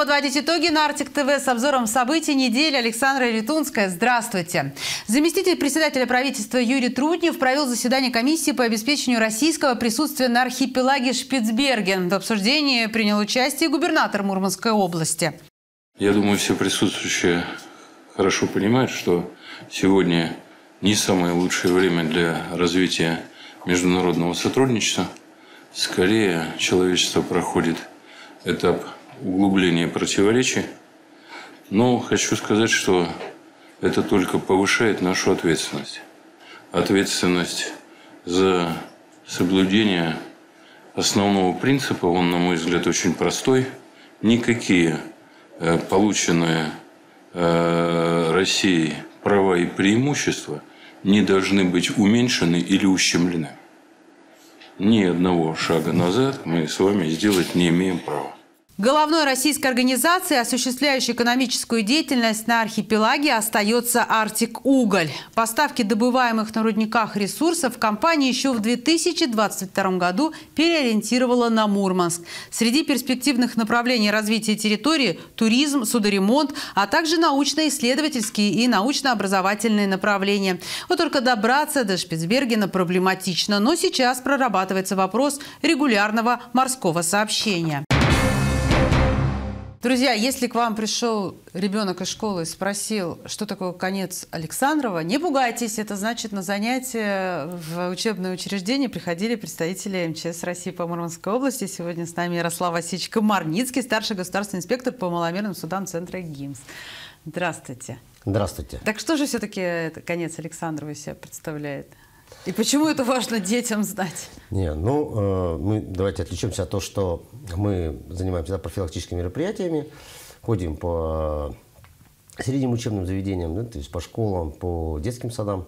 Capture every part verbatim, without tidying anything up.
подводить итоги на Arctic тэ вэ с обзором событий недели. Александра Ритунская. Здравствуйте. Заместитель председателя правительства Юрий Трутнев провел заседание комиссии по обеспечению российского присутствия на архипелаге Шпицберген. В обсуждении принял участие губернатор Мурманской области. Я думаю, все присутствующие хорошо понимают, что сегодня не самое лучшее время для развития международного сотрудничества. Скорее, человечество проходит этап углубления противоречий. Но хочу сказать, что это только повышает нашу ответственность. Ответственность за соблюдение основного принципа, он, на мой взгляд, очень простой. Никакие э, полученные э, Россией права и преимущества не должны быть уменьшены или ущемлены. Ни одного шага назад мы с вами сделать не имеем права. Головной российской организацией, осуществляющей экономическую деятельность на архипелаге, остается Арктик Уголь. Поставки добываемых на рудниках ресурсов компания еще в две тысячи двадцать втором году переориентировала на Мурманск. Среди перспективных направлений развития территории – туризм, судоремонт, а также научно-исследовательские и научно-образовательные направления. Вот только добраться до Шпицбергена проблематично, но сейчас прорабатывается вопрос регулярного морского сообщения. Друзья, если к вам пришел ребенок из школы и спросил, что такое конец Александрова, не пугайтесь, это значит, на занятия в учебное учреждение приходили представители эм че эс России по Мурманской области. Сегодня с нами Ярослав Васильевич Комарницкий, старший государственный инспектор по маломерным судам Центра ГИМС. Здравствуйте. Здравствуйте. Так что же все-таки конец Александрова из себя представляет? И почему это важно детям знать? Не, ну, э, мы давайте отличимся от того, что мы занимаемся да, профилактическими мероприятиями, ходим по средним учебным заведениям, да, то есть по школам, по детским садам.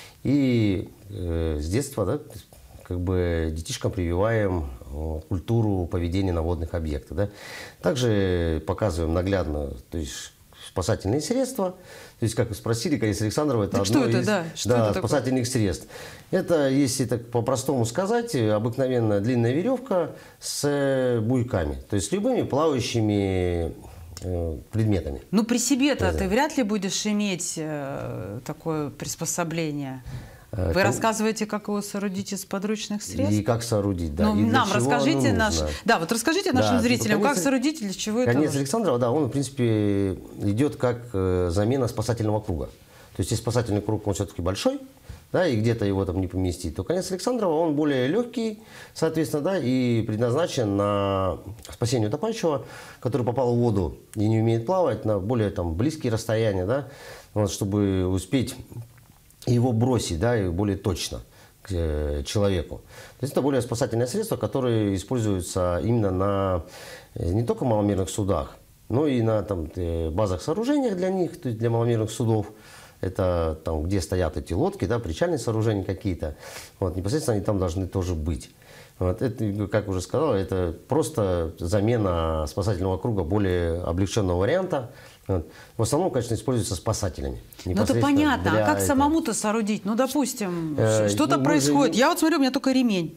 И э, с детства да, как бы детишкам прививаем э, культуру поведения на водных объектах. Да. Также показываем наглядно, то есть спасательные средства. То есть, как вы спросили, конец Александрова, это так одно что это, из да? Что да, это спасательных такое? средств. Это, если так по-простому сказать, обыкновенная длинная веревка с буйками. То есть, с любыми плавающими э, предметами. Ну, при себе-то ты вряд ли будешь иметь э, такое приспособление. Вы Кон... рассказываете, как его соорудить из подручных средств? И как соорудить, да. Ну, и нам расскажите, наш... да, вот расскажите нашим да, зрителям, конец... как соорудить, для чего это Конец нужно? Александрова, да, он, в принципе, идет как э, замена спасательного круга. То есть, если спасательный круг, он все-таки большой, да, и где-то его там не поместить, то конец Александрова, он более легкий, соответственно, да, и предназначен на спасение утопающего, который попал в воду и не умеет плавать, на более там близкие расстояния, да, вот, чтобы успеть его бросить, да, и более точно к э, человеку. То есть это более спасательное средство, которое используется именно на э, не только маломерных судах, но и на там, э, базах сооружениях для них, то есть для маломерных судов. Это там, где стоят эти лодки, да, причальные сооружения какие-то. Вот, непосредственно они там должны тоже быть. Вот, это, как уже сказал, это просто замена спасательного круга более облегченного варианта. Вот. В основном, конечно, используется спасателями. Ну, это понятно. А как самому-то соорудить? Ну, допустим, э, что-то ну, происходит. Же... Я вот смотрю, у меня только ремень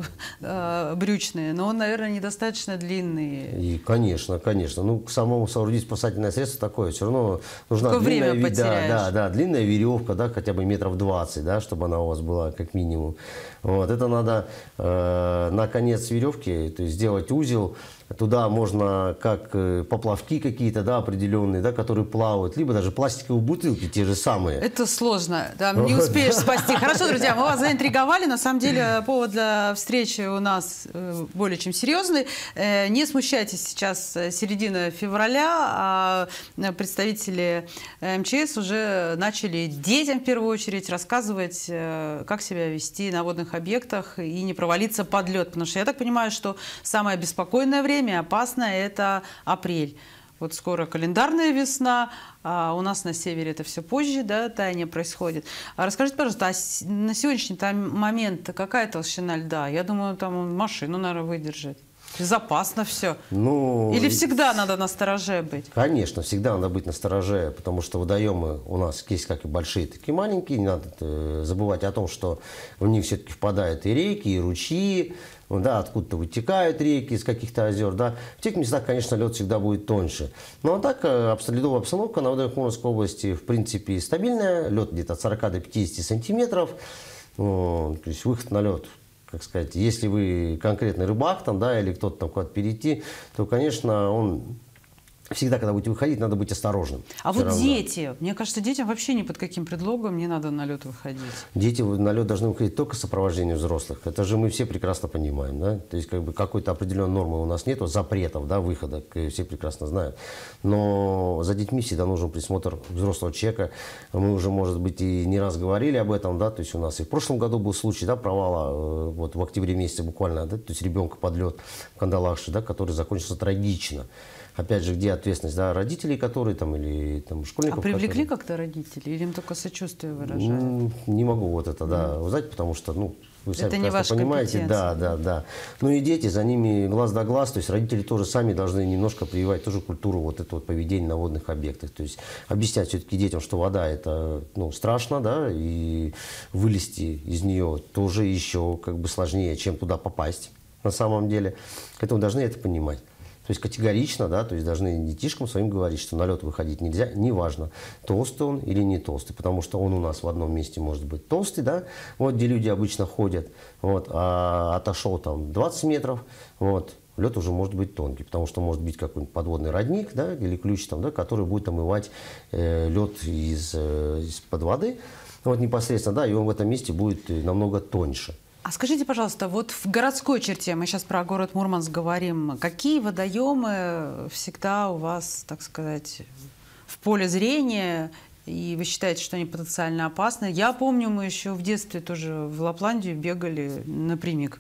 э, брючный, но он, наверное, недостаточно длинный. И, конечно, конечно. Ну, к самому соорудить спасательное средство такое. Все равно нужна Только длинная, время да, да, да, длинная веревка, да, хотя бы метров двадцать, да, чтобы она у вас была как минимум. Вот. Это надо э, на конец веревки, то есть сделать узел. Туда можно как э, поплавки какие-то, да, определенные, да, которые плавают, либо даже пластиковые бутылки те же самые. Это сложно, да, не успеешь спасти. Хорошо, друзья, мы вас заинтриговали. На самом деле повод для встречи у нас э, более чем серьезный. Э, не смущайтесь, сейчас середина февраля, а представители эм че эс уже начали детям в первую очередь рассказывать, э, как себя вести на водных объектах и не провалиться под лед. Потому что я так понимаю, что самое беспокойное время, опасно, это апрель. Вот скоро календарная весна, а у нас на севере это все позже, да, таяние происходит. А расскажите, пожалуйста, а на сегодняшний момент какая толщина льда? Я думаю, там машину, наверное, выдержит. Безопасно все. Ну, Или всегда надо настороже быть? Конечно, всегда надо быть настороже, потому что водоемы у нас есть как и большие, так и маленькие. Не надо э, забывать о том, что в них все-таки впадают и реки, и ручьи, да, откуда-то вытекают реки из каких-то озер. Да. В тех местах, конечно, лед всегда будет тоньше. Ну а так, ледовая обстановка на водоемах Мурманской области, в принципе, стабильная. Лед где-то от сорока до пятидесяти сантиметров. Ну, то есть выход на лед, как сказать, если вы конкретный рыбак там, да, или кто-то там куда-то перейти, то, конечно, он... Всегда, когда будете выходить, надо быть осторожным. А вот равно. дети. Мне кажется, детям вообще ни под каким предлогом не надо на лед выходить. Дети на лед должны выходить только с сопровождением взрослых. Это же мы все прекрасно понимаем. Да? То есть как бы какой-то определенной нормы у нас нет, запретов, да, выхода, все прекрасно знают. Но за детьми всегда нужен присмотр взрослого человека. Мы уже, может быть, и не раз говорили об этом. Да? То есть у нас и в прошлом году был случай, да, провала, вот в октябре месяце буквально, да? То есть ребенка под лед в Кандалакше, да, который закончился трагично. Опять же, где ответственность, да, родителей, которые там, или там школьников. А привлекли которые... как-то родителей? Или им только сочувствие выражают? Не могу вот это, да, mm. узнать, потому что, ну, вы сами это не ваша понимаете. Да, да, да. Ну и дети, за ними глаз да глаз, то есть родители тоже сами должны немножко прививать тоже культуру вот этого вот поведения на водных объектах. То есть объяснять все-таки детям, что вода это, ну, страшно, да, и вылезти из нее тоже еще как бы сложнее, чем туда попасть на самом деле. Поэтому должны это понимать. То есть категорично, да, то есть должны детишкам своим говорить, что на лед выходить нельзя, неважно, толстый он или не толстый, потому что он у нас в одном месте может быть толстый, да, вот где люди обычно ходят, вот, а отошел там двадцать метров, вот, лед уже может быть тонкий, потому что может быть какой-нибудь подводный родник, да, или ключ там, да, который будет омывать э, лед из, э, из-под воды, вот непосредственно, да, и он в этом месте будет намного тоньше. А скажите, пожалуйста, вот в городской черте, мы сейчас про город Мурманск говорим, какие водоемы всегда у вас, так сказать, в поле зрения, и вы считаете, что они потенциально опасны? Я помню, мы еще в детстве тоже в Лапландию бегали напрямик.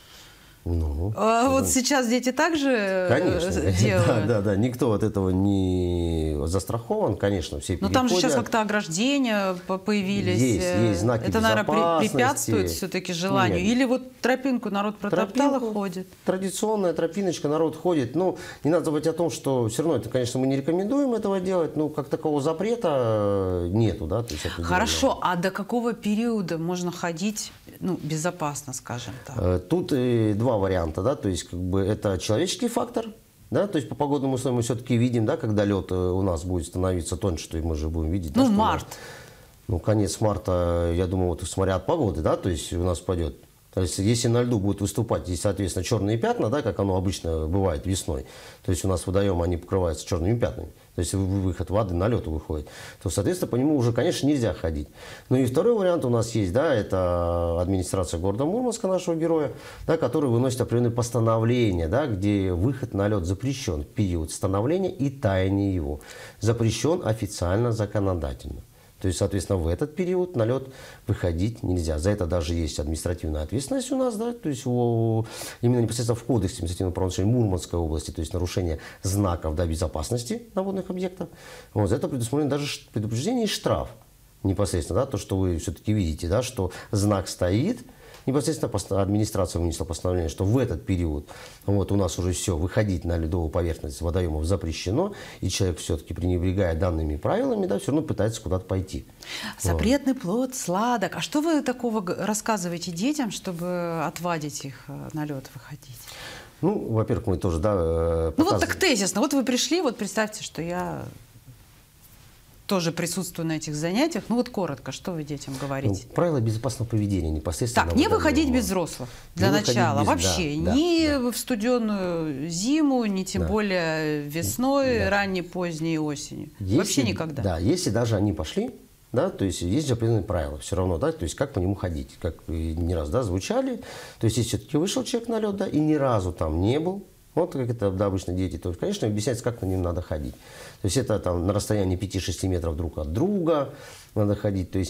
Ну, а да. Вот сейчас дети также конечно, делают? Да, да, да. Никто от этого не застрахован, конечно, все переходят. Но там же сейчас как-то ограждения появились. Есть, есть знаки Это, наверное, препятствует все-таки желанию? Нет. Или вот тропинку народ протоптал и ходит? Традиционная тропиночка, народ ходит. Ну, не надо забывать о том, что все равно, это, конечно, мы не рекомендуем этого делать, но как такового запрета нету, да. То есть хорошо, а до какого периода можно ходить, ну, безопасно, скажем так? Тут и два варианта, да, то есть как бы это человеческий фактор, да, то есть по погодным условиям мы все-таки видим, да, когда лед у нас будет становиться тоньше, что и мы же будем видеть. Ну, да, март. Нас, ну, конец марта, я думаю, вот смотря от погоды, да, то есть у нас пойдет. То есть если на льду будут выступать, и, соответственно, черные пятна, да, как оно обычно бывает весной, то есть у нас водоемы, они покрываются черными пятнами, то есть выход воды на лед выходит, то, соответственно, по нему уже, конечно, нельзя ходить. Ну и второй вариант у нас есть, да, это администрация города Мурманска, нашего героя, да, который выносит определенные постановления, да, где выход на лед запрещен в период становления и таяния его. Запрещен официально, законодательно. То есть, соответственно, в этот период на лед выходить нельзя. За это даже есть административная ответственность у нас, да, то есть о, именно непосредственно в кодексе административного правонарушения Мурманской области, то есть нарушение знаков, да, безопасности на водных объектах. Вот, за это предусмотрено даже предупреждение и штраф непосредственно, да, то, что вы все-таки видите, да, что знак стоит. Непосредственно администрация вынесла постановление, что в этот период вот, у нас уже все, выходить на ледовую поверхность водоемов запрещено, и человек все-таки, пренебрегая данными правилами, да, все равно пытается куда-то пойти. Запретный вот. Плод, сладок. А что вы такого рассказываете детям, чтобы отвадить их на лед выходить? Ну, во-первых, мы тоже, да, ну вот так тезисно. Вот вы пришли, вот представьте, что я тоже присутствую на этих занятиях. Ну вот коротко, что вы детям говорите? Ну, правила безопасного поведения непосредственно. Так, не выходить без взрослых для не начала. Без, вообще. Да, ни да, в студеную зиму, ни тем да. более весной, да. ранней, поздней осенью. Если, вообще никогда. Да, если даже они пошли, да, то есть есть же определенные правила все равно, да, то есть как по нему ходить, как не раз, да, звучали. То есть если все-таки вышел человек на лед, да, и ни разу там не был, вот как это, да, обычно дети, то, конечно, объясняется, как на нем надо ходить. То То есть это там на расстоянии пяти-шести метров друг от друга надо ходить, то есть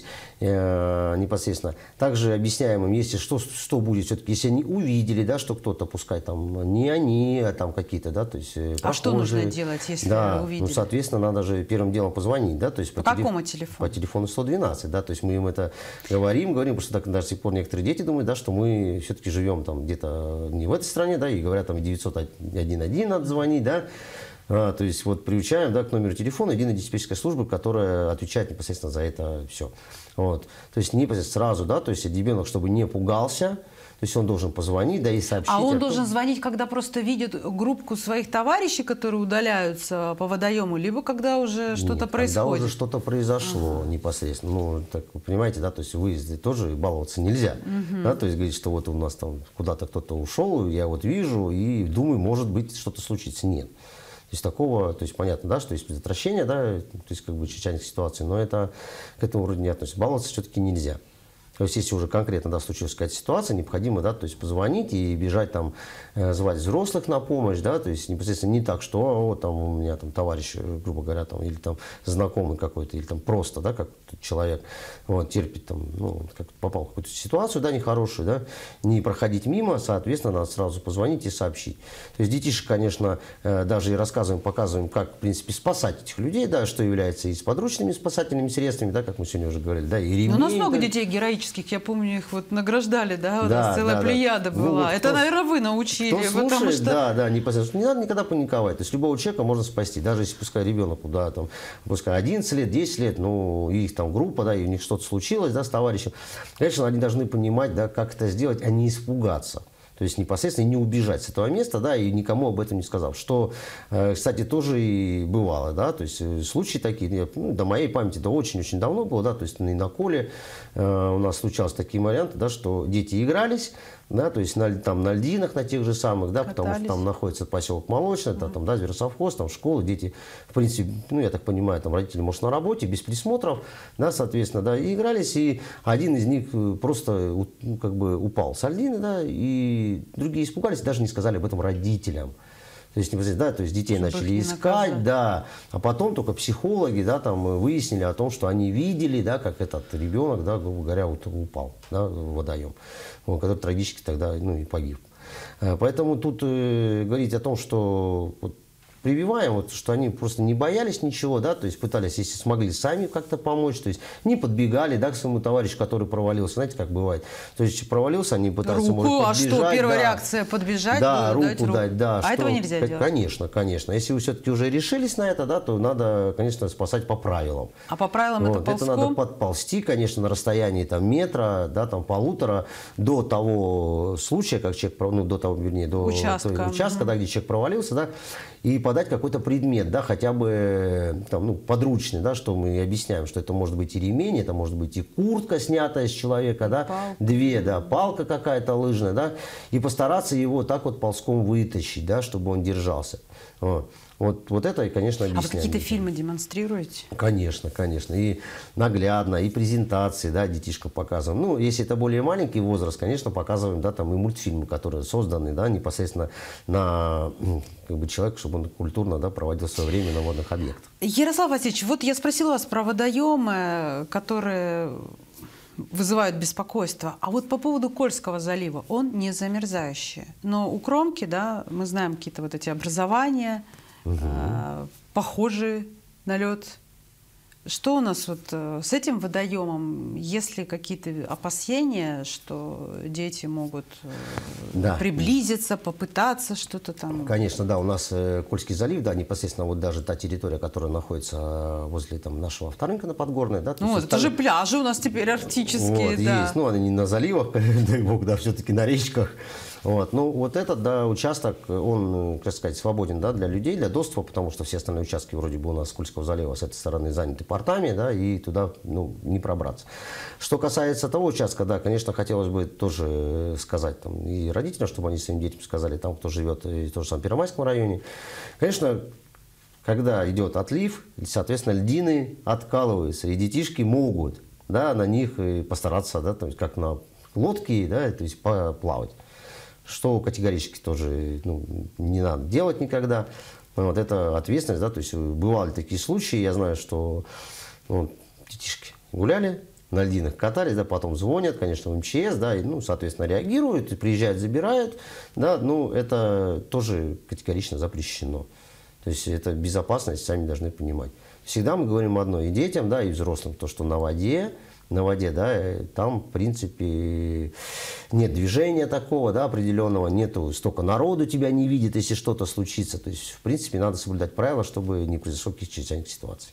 э, непосредственно. Также объясняем им, если что, что будет все-таки, если они увидели, да, что кто-то, пускай там не они, а там какие-то, да, то есть похожие. А что нужно делать, если да, увидели? Ну, соответственно, надо же первым делом позвонить, да, то есть по, по какому телеф... телефону? По телефону сто двенадцать, да, то есть мы им это говорим, говорим, потому что так до сих пор некоторые дети думают, да, что мы все-таки живем там где-то не в этой стране, да, и говорят там девятьсот один один надо звонить, да. А, то есть вот приучаем, да, к номеру телефона единой диспетчерской службы, которая отвечает непосредственно за это все. Вот. То есть непосредственно сразу, да, то есть ребенок, чтобы не пугался, то есть он должен позвонить, да, и сообщить. А он о том... должен звонить, когда просто видит группку своих товарищей, которые удаляются по водоему, либо когда уже что-то происходит? Когда уже что-то произошло ага. непосредственно. Ну, так вы понимаете, да, то есть выезды тоже баловаться нельзя. Угу. Да, то есть говорить, что вот у нас там куда-то кто-то ушел, я вот вижу и думаю, может быть, что-то случится. Нет. То есть такого, то есть понятно, да, что есть предотвращение, да, то есть как бы чрезвычайных ситуаций, но это к этому вроде не относится. Баловаться все-таки нельзя. То есть если уже конкретно, да, случилась какая-то ситуация, необходимо, да, то есть позвонить и бежать там, э, звать взрослых на помощь, да, то есть непосредственно не так, что о, вот, там у меня там товарищ, грубо говоря, там, или там знакомый какой-то, или там просто, да, как человек вот, терпит там, ну, как попал в какую-то ситуацию, да, нехорошую, да, не проходить мимо, соответственно, надо сразу позвонить и сообщить. То есть детишек, конечно, э, даже и рассказываем, показываем, как, в принципе, спасать этих людей, да, что является и с подручными спасательными средствами, да, как мы сегодня уже говорили, да, и ремни. Но у нас много да. детей героических. Я помню, их вот награждали, да, у да, нас целая да, плеяда да. была. Ну, вот это, кто, наверное, вы научили. Кто слушает, потому что... да, да, непосредственно. Не надо никогда паниковать. То есть любого человека можно спасти. Даже если пускай ребенку, да, там, пускай одиннадцать лет, десять лет, ну, и их там группа, да, и у них что-то случилось, да, с товарищем. Конечно, они должны понимать, да, как это сделать, а не испугаться. То есть непосредственно не убежать с этого места, да, и никому об этом не сказав. Что, кстати, тоже и бывало, да, то есть случаи такие, ну, до моей памяти, это очень-очень давно было, да, то есть и на Коле э, у нас случались такие варианты, да, что дети игрались, да, то есть на, там, на льдинах, на тех же самых, да, Катались. потому что там находится поселок Молочный, mm-hmm. там, да, зверосовхоз, там школа, дети, в принципе, ну, я так понимаю, там родители, может, на работе, без присмотров, да, соответственно, да, и игрались, и один из них просто, ну, как бы упал с льдины, да, и другие испугались, даже не сказали об этом родителям. То есть, да, то есть детей Чтобы начали искать, да, а потом только психологи, да, там выяснили о том, что они видели, да, как этот ребенок, да, грубо говоря, упал, да, в водоем, он, который трагически тогда, ну, и погиб. Поэтому тут э, говорить о том, что вот, прививаем, вот, что они просто не боялись ничего, да, то есть пытались, если смогли, сами как-то помочь, то есть не подбегали, да, к своему товарищу, который провалился, знаете, как бывает, то есть провалился, они пытаются, руку, может, подбежать. А что, первая да, реакция подбежать, да, руку дать руку. дать, да. А что, этого нельзя делать? Конечно, конечно. Если вы все-таки уже решились на это, да, то надо, конечно, спасать по правилам. А по правилам вот, это ползком? Это надо подползти, конечно, на расстоянии там метра, да, там полутора, до того случая, как человек, ну, до того, вернее, до участка, той, участка угу. да, где человек провалился, да, и подать какой-то предмет, да, хотя бы там, ну, подручный, да, что мы объясняем, что это может быть и ремень, это может быть и куртка, снятая с человека, да, палка. две, да, палка какая-то лыжная, да, и постараться его так вот ползком вытащить, да, чтобы он держался. Вот. Вот, вот это, конечно, объясняем. А вы какие-то фильмы демонстрируете? Конечно, конечно. И наглядно, и презентации, да, детишкам показываем. Ну, если это более маленький возраст, конечно, показываем, да, там и мультфильмы, которые созданы, да, непосредственно на, как бы, человека, чтобы он культурно, да, проводил свое время на водных объектах. Ярослав Васильевич, вот я спросила вас про водоемы, которые вызывают беспокойство. А вот по поводу Кольского залива, он не замерзающий. Но у кромки, да, мы знаем какие-то вот эти образования, угу. э, похожие на лед. Что у нас вот с этим водоемом? Есть ли какие-то опасения, что дети могут да. приблизиться, попытаться что-то там? Конечно, да. У нас э, Кольский залив, да, непосредственно вот даже та территория, которая находится возле там, нашего авторынка на Подгорной. Да, ну, это же пляжи у нас теперь арктические. Вот, да. есть. Ну, они не на заливах, дай бог, да, все-таки на речках. Вот. Ну, вот этот, да, участок, он, как сказать, свободен, да, для людей, для доступа, потому что все остальные участки вроде бы у нас Кольского залива с этой стороны заняты портами, да, и туда, ну, не пробраться. Что касается того участка, да, конечно, хотелось бы тоже сказать там, и родителям, чтобы они своим детям сказали, там, кто живет и в том же самом Первомайском районе. Конечно, когда идет отлив, соответственно, льдины откалываются, и детишки могут, да, на них постараться, да, то есть как на лодке, да, то есть поплавать. Что категорически тоже, ну, не надо делать никогда. Вот это ответственность, да, то есть бывали такие случаи, я знаю, что ну, детишки гуляли, на льдинах катались, да, потом звонят, конечно, в эм че эс, да, и, ну, соответственно, реагируют, и приезжают, забирают, да, ну, это тоже категорично запрещено. То есть это безопасность, сами должны понимать. Всегда мы говорим одно и детям, да, и взрослым, то, что на воде, на воде, да, там, в принципе, нет движения такого, да, определенного, нету, столько народу тебя не видит, если что-то случится. То есть, в принципе, надо соблюдать правила, чтобы не произошло каких-то чрезвычайных ситуаций.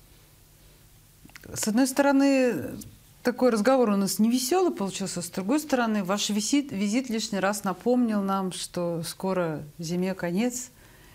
С одной стороны, такой разговор у нас невеселый получился, с другой стороны, ваш визит, визит лишний раз напомнил нам, что скоро зиме конец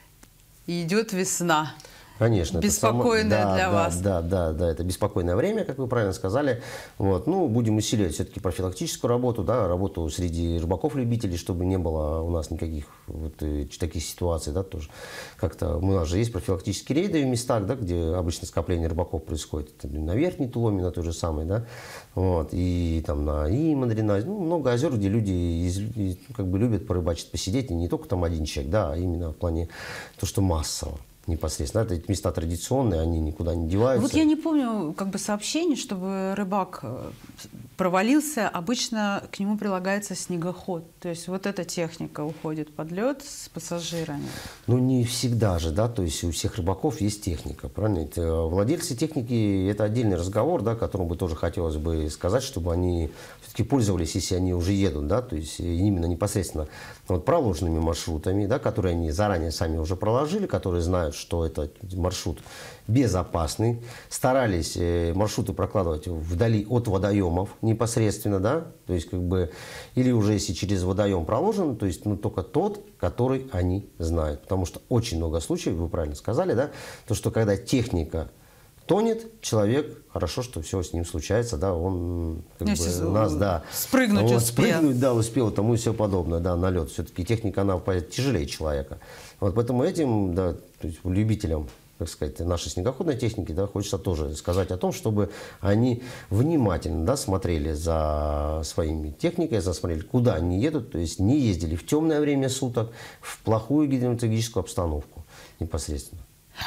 и идет весна. Конечно. Беспокойное это само... да, для да, вас. Да, да, да, это беспокойное время, как вы правильно сказали. Вот. Ну, будем усиливать все-таки профилактическую работу, да, работу среди рыбаков-любителей, чтобы не было у нас никаких вот таких ситуаций, да, тоже. Как-то у нас же есть профилактические рейды в местах, да, где обычно скопление рыбаков происходит. Это на Верхней Туломе, на той же самой, да, вот, и там на Имандре, на, ну, много озер, где люди из, как бы любят порыбачить, посидеть, и не только там один человек, да, а именно в плане то, что массово. Непосредственно. Это места традиционные, они никуда не деваются. Вот я не помню как бы сообщений, чтобы рыбак провалился. Обычно к нему прилагается снегоход. То есть вот эта техника уходит под лед с пассажирами. Ну, не всегда же, да, то есть у всех рыбаков есть техника, правильно? Это, владельцы техники – это отдельный разговор, да, которому бы тоже хотелось бы сказать, чтобы они все-таки пользовались, если они уже едут, да, то есть именно непосредственно вот проложенными маршрутами, да, которые они заранее сами уже проложили, которые знают, что этот маршрут безопасный, старались маршруты прокладывать вдали от водоемов непосредственно, да, то есть как бы, или уже если через водоем проложен, то есть ну, только тот, который они знают, потому что очень много случаев, вы правильно сказали, да, то, что когда техника тонет, человек, хорошо, что все с ним случается, да, он как бы, у нас, да, спрыгнуть он успел. Спрыгнуть, да, успел, тому и все подобное, да, на лед. Все-таки техника, она тяжелее человека. Вот поэтому этим, да, то есть любителям, так сказать, нашей снегоходной техники, да, хочется тоже сказать о том, чтобы они внимательно, да, смотрели за своими техникой, засмотрели, куда они едут, то есть не ездили в темное время суток, в плохую гидрометеорологическую обстановку непосредственно.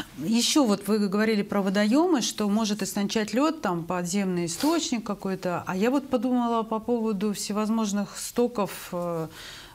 Еще вот вы говорили про водоемы, что может истончать лед, там подземный источник какой-то. А я вот подумала по поводу всевозможных стоков э,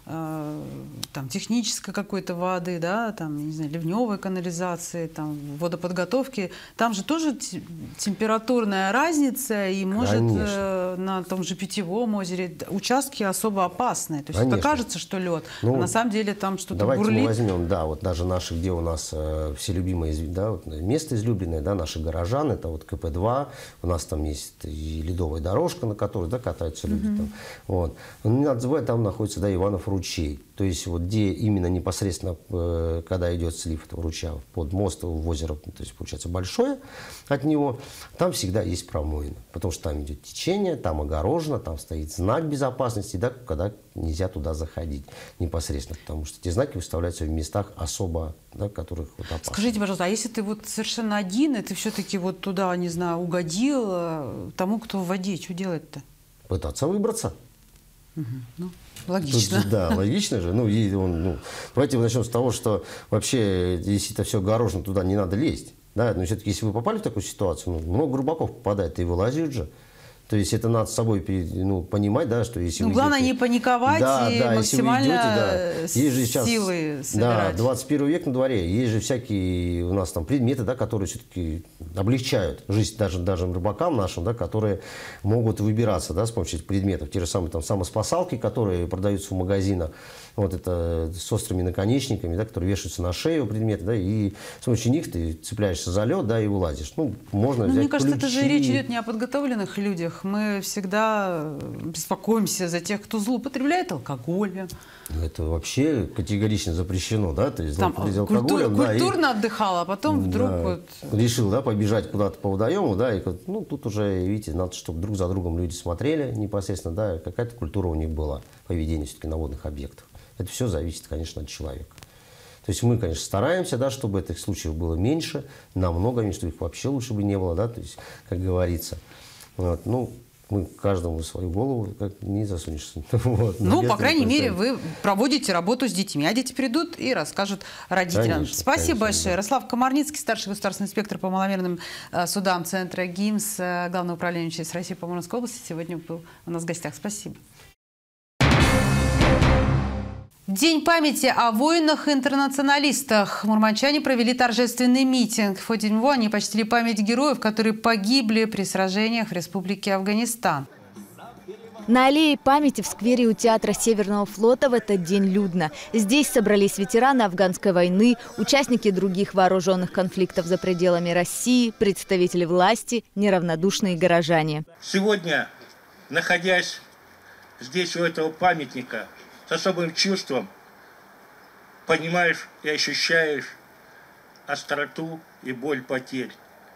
э, там, технической какой-то воды, да, там, не знаю, ливневой канализации, там, водоподготовки. Там же тоже температурная разница, и может э, на том же Питьевом озере участки особо опасные. То есть это кажется, что лед, ну, а на самом деле там что-то бурлит. Давайте мы возьмем, да, вот даже наши, где у нас э, все любимые, да, вот, место излюбленное, да, наши горожан, это вот ка пэ два, у нас там есть и ледовая дорожка, на которой, да, катаются люди. Mm-hmm. Там, вот. Не надо забывать, там находится, да, Иванов ручей. То есть вот где именно непосредственно, э, когда идет слив этого ручья под мост в озеро, то есть получается большое от него, там всегда есть промоина, потому что там идет течение, там огорожено, там стоит знак безопасности, да, когда нельзя туда заходить непосредственно, потому что эти знаки выставляются в местах особо, да, которых вот опасно. Скажите, пожалуйста, а если ты вот совершенно один, и ты все-таки вот туда, не знаю, угодил тому, кто в воде, что делать-то? Пытаться выбраться. Угу. Ну, логично. Тут, да, логично же. Ну, и он, ну, давайте начнем с того, что вообще, если это все огорожено, туда не надо лезть. Да? Но все-таки, если вы попали в такую ситуацию, ну, много рыбаков попадает, и вылазят же. То есть это надо с собой ну, понимать, да, что если ну, вы главное идете, не паниковать и да, максимально идете, да, есть же сейчас, силы собирать. Да, двадцать первый век на дворе, есть же всякие у нас там предметы, да, которые все-таки облегчают жизнь даже, даже рыбакам нашим, да, которые могут выбираться, да, с помощью этих предметов. Те же самые там самоспасалки, которые продаются в магазинах, вот это с острыми наконечниками, да, которые вешаются на шею предметы, да, и с помощью них ты цепляешься за лед, да, и вылазишь. Ну, можно ну, взять мне кажется, ключи. это же речь идет не о подготовленных людях. Мы всегда беспокоимся за тех, кто злоупотребляет алкоголем. Это вообще категорично запрещено, да? То есть, там, культур, алкоголем, да, культурно и, отдыхал, а потом вдруг да, вот... решил, да, побежать куда-то по водоему, да, и ну, тут уже, видите, надо, чтобы друг за другом люди смотрели непосредственно, да, какая-то культура у них была, поведение все-таки на водных объектах. Это все зависит, конечно, от человека. То есть мы, конечно, стараемся, да, чтобы этих случаев было меньше, намного меньше, чтобы их вообще лучше бы не было, да, то есть, как говорится. Вот, ну, мы каждому свою голову как не засунешься. Вот, ну, по крайней мере, вы проводите работу с детьми, а дети придут и расскажут родителям. Конечно, Спасибо конечно, большое. Да. Ярослав Комарницкий, старший государственный инспектор по маломерным э, судам Центра ГИМС, э, Главного управления МЧС России по Мурманской области, сегодня был у нас в гостях. Спасибо. День памяти о воинах-интернационалистах. Мурманчане провели торжественный митинг. В ходе него они почтили память героев, которые погибли при сражениях в Республике Афганистан. На аллее памяти в сквере у театра Северного флота в этот день людно. Здесь собрались ветераны афганской войны, участники других вооруженных конфликтов за пределами России, представители власти, неравнодушные горожане. Сегодня, находясь здесь у этого памятника, с особым чувством понимаешь и ощущаешь остроту и боль потерь.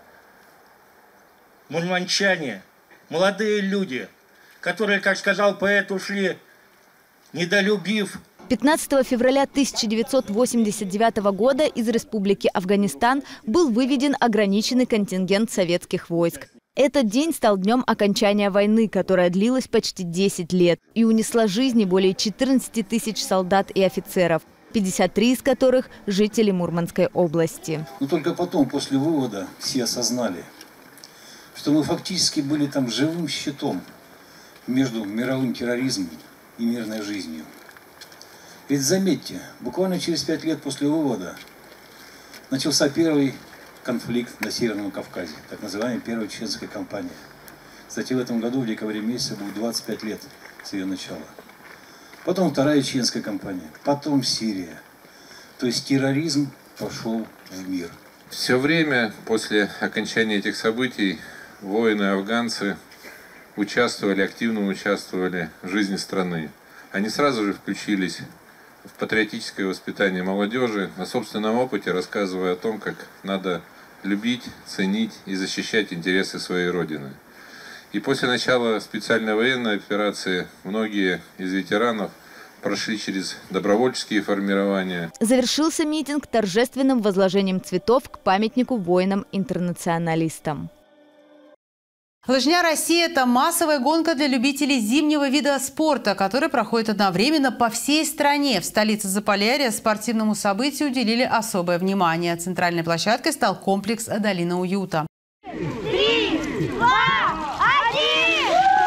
Мурманчане, молодые люди, которые, как сказал поэт, ушли, недолюбив. пятнадцатого февраля тысяча девятьсот восемьдесят девятого года из Республики Афганистан был выведен ограниченный контингент советских войск. Этот день стал днем окончания войны, которая длилась почти десять лет и унесла жизни более четырнадцати тысяч солдат и офицеров, пятьдесят три из которых – жители Мурманской области. Но только потом, после вывода, все осознали, что мы фактически были там живым щитом между мировым терроризмом и мирной жизнью. Ведь заметьте, буквально через пять лет после вывода начался первый конфликт на Северном Кавказе, так называемая Первая Чеченская кампания. Кстати, в этом году, в декабре месяце, будет двадцать пять лет с ее начала. Потом Вторая Чеченская кампания, потом Сирия. То есть терроризм пошел в мир. Все время после окончания этих событий воины-афганцы участвовали, активно участвовали в жизни страны. Они сразу же включились в патриотическое воспитание молодежи, на собственном опыте рассказывая о том, как надо любить, ценить и защищать интересы своей Родины. И после начала специальной военной операции многие из ветеранов прошли через добровольческие формирования. Завершился митинг торжественным возложением цветов к памятнику воинам-интернационалистам. Лыжня России – это массовая гонка для любителей зимнего вида спорта, которая проходит одновременно по всей стране. В столице Заполярья спортивному событию уделили особое внимание. Центральной площадкой стал комплекс «Долина уюта». Три, два, один!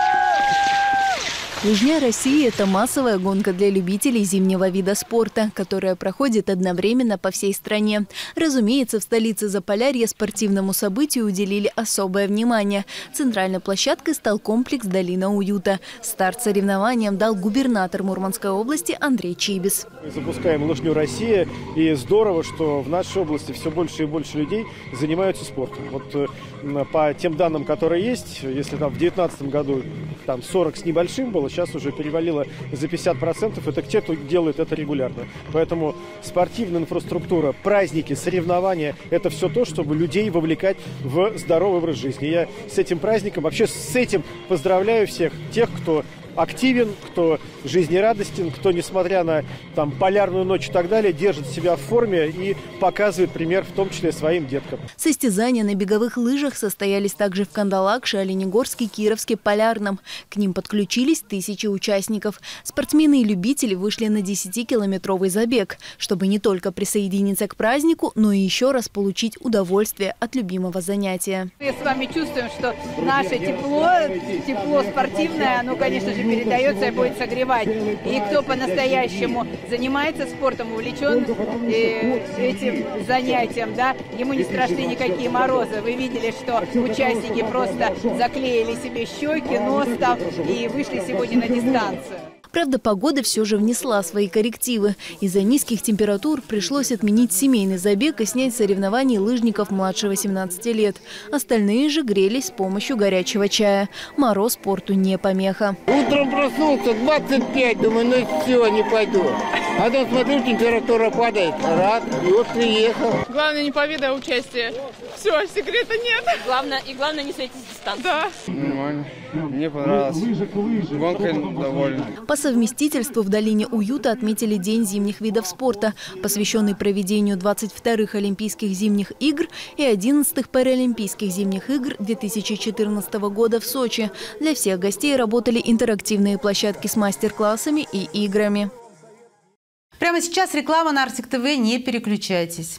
Лыжня России – это массовая гонка для любителей зимнего вида спорта, которая проходит одновременно по всей стране. Разумеется, в столице Заполярья спортивному событию уделили особое внимание. Центральной площадкой стал комплекс «Долина уюта». Старт соревнованиям дал губернатор Мурманской области Андрей Чибис. Мы запускаем лыжню России, и здорово, что в нашей области все больше и больше людей занимаются спортом. Вот по тем данным, которые есть, если там в две тысячи девятнадцатом году там сорок с небольшим было, сейчас уже перевалило за пятьдесят процентов. Это те, кто делает это регулярно. Поэтому спортивная инфраструктура, праздники, соревнования – это все то, чтобы людей вовлекать в здоровый образ жизни. Я с этим праздником, вообще с этим поздравляю всех тех, кто активен, кто жизнерадостен, кто, несмотря на там, полярную ночь и так далее, держит себя в форме и показывает пример, в том числе своим деткам. Состязания на беговых лыжах состоялись также в Кандалакше, Оленегорске, Кировске, Полярном. К ним подключились тысячи участников. Спортсмены и любители вышли на десятикилометровый забег, чтобы не только присоединиться к празднику, но и еще раз получить удовольствие от любимого занятия. Мы с вами чувствуем, что наше тепло, тепло спортивное, оно, конечно же, передается и будет согревать. И кто по-настоящему занимается спортом, увлечен э, этим занятием, да, ему не страшны никакие морозы. Вы видели, что участники просто заклеили себе щеки, нос там и вышли сегодня на дистанцию. Правда, погода все же внесла свои коррективы. Из-за низких температур пришлось отменить семейный забег и снять соревнований лыжников младше восемнадцати лет. Остальные же грелись с помощью горячего чая. Мороз спорту не помеха. Утром проснулся, двадцать пять, думаю, ну все, не пойду. А тут, смотрю, температура падает. Рад. И вот приехал. Главное, не победа, а участие. Все, секрета нет. Главное, и главное, не сойти с дистанции. Да. Нормально. Мне понравилось. Гонкой доволен. По совместительству в Долине Уюта отметили День зимних видов спорта, посвященный проведению двадцать вторых Олимпийских зимних игр и одиннадцатых Паралимпийских зимних игр две тысячи четырнадцатого года в Сочи. Для всех гостей работали интерактивные площадки с мастер-классами и играми. Прямо сейчас реклама на Арктик ТВ, не переключайтесь.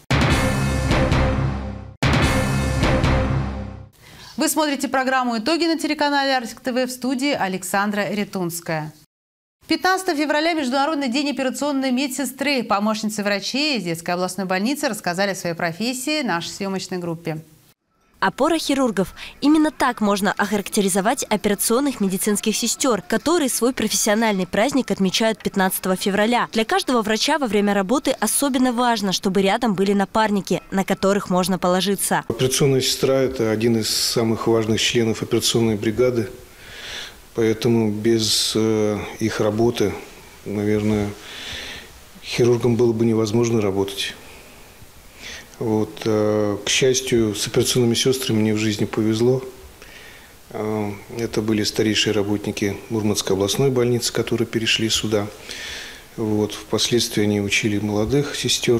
Вы смотрите программу «Итоги» на телеканале Арктик ТВ, в студии Александра Ретунская. пятнадцатого февраля – Международный день операционной медсестры. Помощницы врачей из детской областной больницы рассказали о своей профессии нашей съемочной группе. Опора хирургов. Именно так можно охарактеризовать операционных медицинских сестер, которые свой профессиональный праздник отмечают пятнадцатого февраля. Для каждого врача во время работы особенно важно, чтобы рядом были напарники, на которых можно положиться. Операционная сестра – это один из самых важных членов операционной бригады, поэтому без э, их работы, наверное, хирургам было бы невозможно работать. Вот, к счастью, с операционными сестрами мне в жизни повезло. Это были старейшие работники Мурманской областной больницы, которые перешли сюда. Вот, впоследствии они учили молодых сестер.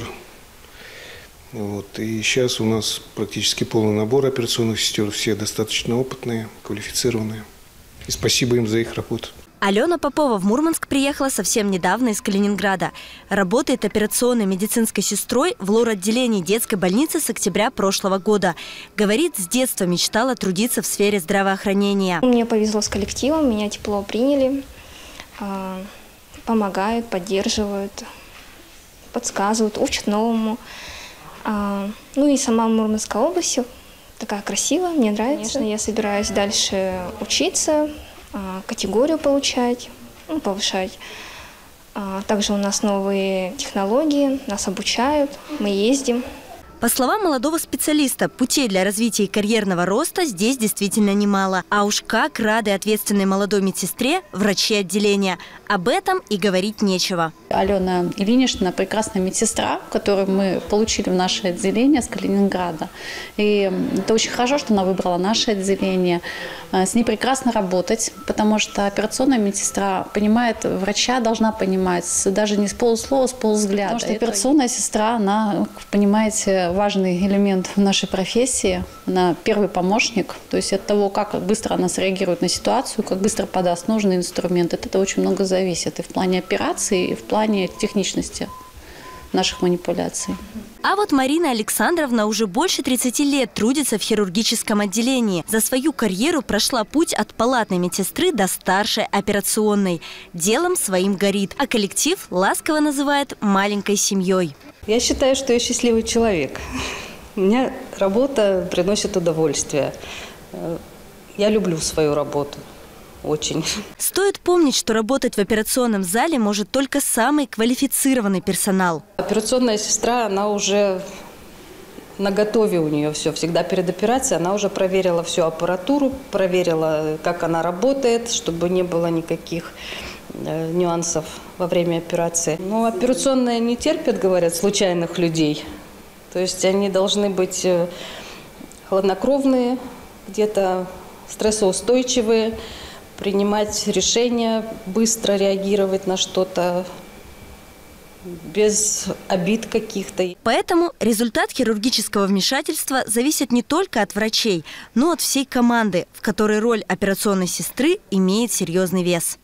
Вот, и сейчас у нас практически полный набор операционных сестер. Все достаточно опытные, квалифицированные. И спасибо им за их работу. Алена Попова в Мурманск приехала совсем недавно из Калининграда. Работает операционной медицинской сестрой в лор-отделении детской больницы с октября прошлого года. Говорит, с детства мечтала трудиться в сфере здравоохранения. Мне повезло с коллективом, меня тепло приняли, помогают, поддерживают, подсказывают, учат новому. Ну и сама Мурманская область такая красивая, мне нравится. Я собираюсь дальше учиться, категорию получать, ну, повышать. Также у нас новые технологии, нас обучают, мы ездим. По словам молодого специалиста, путей для развития и карьерного роста здесь действительно немало. А уж как рады ответственной молодой медсестре врачи отделения. Об этом и говорить нечего. Алена Ильинична – прекрасная медсестра, которую мы получили в наше отделение с Калининграда. И это очень хорошо, что она выбрала наше отделение. С ней прекрасно работать, потому что операционная медсестра понимает, врача должна понимать, даже не с полуслова, с полувзгляда. Потому что операционная сестра, она, понимаете, важный элемент в нашей профессии. Она первый помощник. То есть от того, как быстро она среагирует на ситуацию, как быстро подаст нужный инструмент, от этого очень много зависит. И в плане операции, и в плане техничности наших манипуляций. А вот Марина Александровна уже больше тридцати лет трудится в хирургическом отделении. За свою карьеру прошла путь от палатной медсестры до старшей операционной. Делом своим горит, а коллектив ласково называет маленькой семьей. Я считаю, что я счастливый человек. У меня работа приносит удовольствие. Я люблю свою работу. Очень. Стоит помнить, что работать в операционном зале может только самый квалифицированный персонал. Операционная сестра, она уже наготове у нее все. Всегда перед операцией она уже проверила всю аппаратуру, проверила, как она работает, чтобы не было никаких э, нюансов во время операции. Но операционные не терпят, говорят, случайных людей. То есть они должны быть хладнокровные, где-то стрессоустойчивые, принимать решения, быстро реагировать на что-то, без обид каких-то. Поэтому результат хирургического вмешательства зависит не только от врачей, но и от всей команды, в которой роль операционной сестры имеет серьезный вес.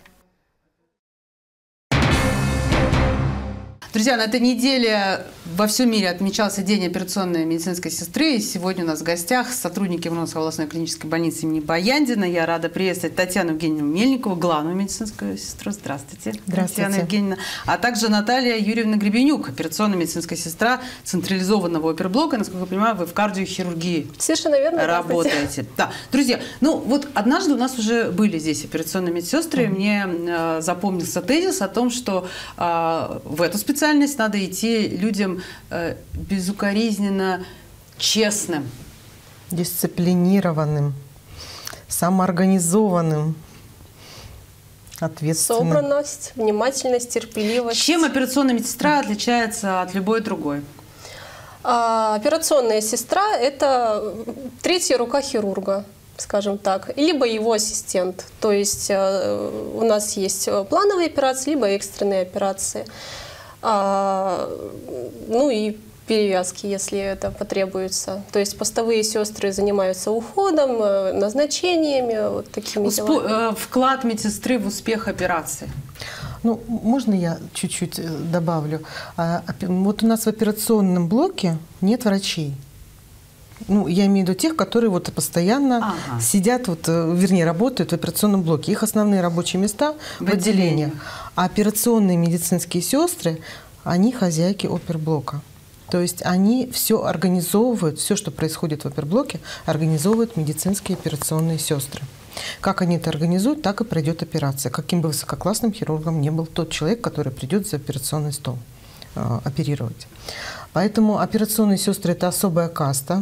Друзья, на этой неделе во всем мире отмечался День операционной медицинской сестры. И сегодня у нас в гостях сотрудники Мурманской областной клинической больницы имени Баяндина. Я рада приветствовать Татьяну Евгеньевну Мельникову, главную медицинскую сестру. Здравствуйте, Здравствуйте. Татьяна Евгеньевна. А также Наталья Юрьевна Гребенюк, операционная медицинская сестра централизованного оперблока. Насколько я понимаю, вы в кардиохирургии Совершенно верно, работаете. Да. Друзья, ну вот однажды у нас уже были здесь операционные медсестры. Mm-hmm. Мне э, запомнился тезис о том, что э, в эту специальность надо идти людям э, безукоризненно честным. Дисциплинированным, самоорганизованным, ответственность. Собранность, внимательность, терпеливость. Чем операционная медсестра отличается от любой другой? А, операционная сестра – это третья рука хирурга, скажем так, либо его ассистент. То есть э, у нас есть плановые операции, либо экстренные операции. А, ну и перевязки, если это потребуется. То есть постовые сестры занимаются уходом, назначениями, вот такими Усп... делами. Вклад медсестры в успех операции. Ну, можно я чуть-чуть добавлю? Вот у нас в операционном блоке нет врачей. Ну, я имею в виду тех, которые вот постоянно ага. сидят, вот, вернее, работают в операционном блоке. Их основные рабочие места в, в отделениях. А операционные медицинские сестры, они хозяйки оперблока. То есть они все организовывают, все, что происходит в оперблоке, организовывают медицинские операционные сестры. Как они это организуют, так и пройдет операция. Каким бы высококлассным хирургом ни был тот человек, который придет за операционный стол э, оперировать. Поэтому операционные сестры – это особая каста.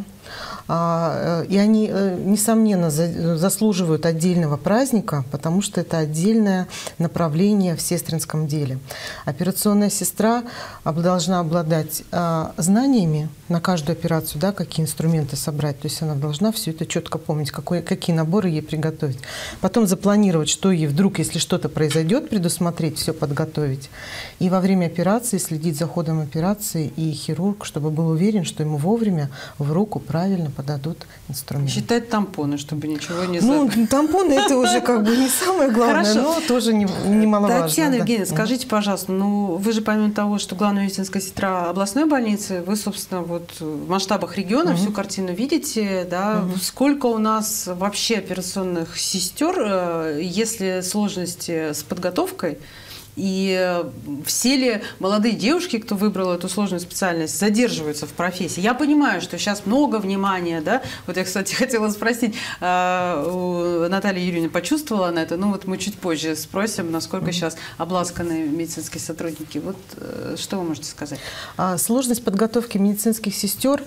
И они, несомненно, заслуживают отдельного праздника, потому что это отдельное направление в сестринском деле. Операционная сестра должна обладать знаниями на каждую операцию, да, какие инструменты собрать. То есть она должна все это четко помнить, какой, какие наборы ей приготовить. Потом запланировать, что ей вдруг, если что-то произойдет, предусмотреть, все подготовить. И во время операции следить за ходом операции и хирург, чтобы был уверен, что ему вовремя в руку правильно подадут инструменты. Считать тампоны, чтобы ничего не Ну, тампоны это уже как бы не самое главное, Хорошо. но тоже немаловажно. Татьяна да. Евгеньевна, скажите, пожалуйста, ну вы же помимо того, что главная медицинская сестра областной больницы, вы, собственно, вот в масштабах региона угу. всю картину видите, да? Угу. Сколько у нас вообще операционных сестер, если сложности с подготовкой? И все ли молодые девушки, кто выбрал эту сложную специальность, задерживаются в профессии? Я понимаю, что сейчас много внимания, да? Вот я, кстати, хотела спросить, у Натальи Юрьевны почувствовала она это? Ну вот мы чуть позже спросим, насколько mm-hmm. сейчас обласканы медицинские сотрудники. Вот что вы можете сказать? Сложность подготовки медицинских сестер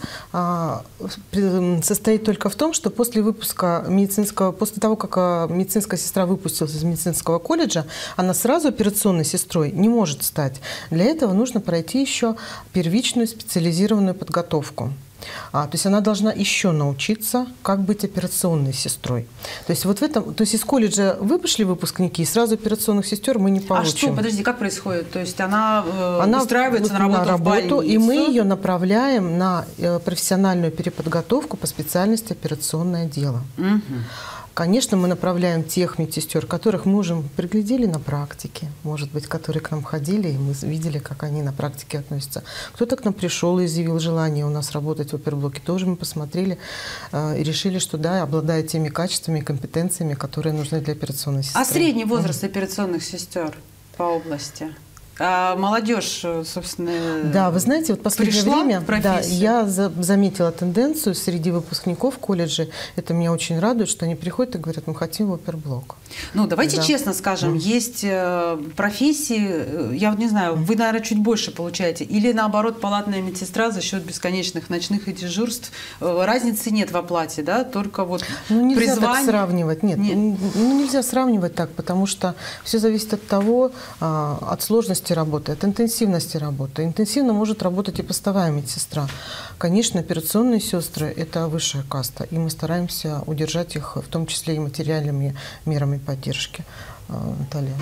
состоит только в том, что после выпуска медицинского, после того, как медицинская сестра выпустилась из медицинского колледжа, она сразу операционно сестрой не может стать. Для этого нужно пройти еще первичную специализированную подготовку. А, то есть она должна еще научиться, как быть операционной сестрой. То есть вот в этом, то есть из колледжа вышли выпускники, и сразу операционных сестер мы не получим. А что, подожди, как происходит? То есть она, э, она устраивается на работу, на работу в больницу, и мы ее направляем на э, профессиональную переподготовку по специальности операционное дело. Угу. Конечно, мы направляем тех медсестер, которых мы уже приглядели на практике, может быть, которые к нам ходили, и мы видели, как они на практике относятся. Кто-то к нам пришел и изъявил желание у нас работать в оперблоке. Тоже мы посмотрели э, и решили, что да, обладает теми качествами и компетенциями, которые нужны для операционной сестры. А средний возраст mm-hmm. операционных сестер по области? А молодежь, собственно, да, вы знаете, вот в последнее время да, я за, заметила тенденцию среди выпускников колледжа. Это меня очень радует, что они приходят и говорят, мы хотим в оперблок. Ну, давайте да. честно скажем, mm. есть э, профессии, я не знаю, вы, наверное, чуть больше получаете, или наоборот, палатная медсестра за счет бесконечных ночных и дежурств. Разницы нет в оплате, да, только вот ну, нельзя призвание... так сравнивать, нет, нет. Ну, нельзя сравнивать так, потому что все зависит от того, от сложности работы, от интенсивности работы. Интенсивно может работать и постовая медсестра. Конечно, операционные сестры – это высшая каста, и мы стараемся удержать их, в том числе и материальными мерами поддержки. Наталья.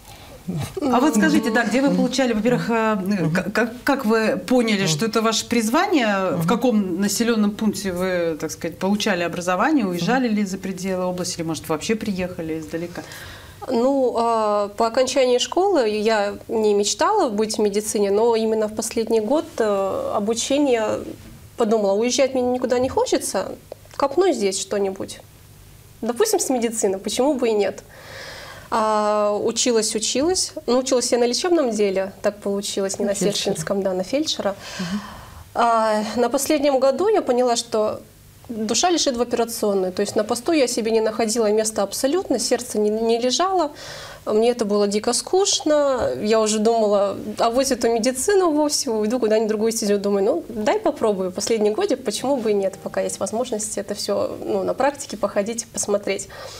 А вот скажите, да, где вы получали, во-первых, как, как вы поняли, что это ваше призвание, в каком населенном пункте вы, так сказать, получали образование, уезжали ли за пределы области, или, может, вообще приехали издалека? Ну, по окончании школы я не мечтала быть в медицине, но именно в последний год обучения подумала, уезжать мне никуда не хочется, копну здесь что-нибудь. Допустим, с медицины, почему бы и нет. А, училась, училась. Ну, училась я на лечебном деле, так получилось, не на, на сестринском, да, на фельдшера. Угу. А, на последнем году я поняла, что душа лежит в операционной. То есть на посту я себе не находила места абсолютно, сердце не, не лежало. Мне это было дико скучно. Я уже думала, а вот эту медицину вовсе, уйду куда-нибудь в другую стезю. Думаю, ну дай попробую. Последний годик, почему бы и нет, пока есть возможность это все ну, на практике походить, посмотреть.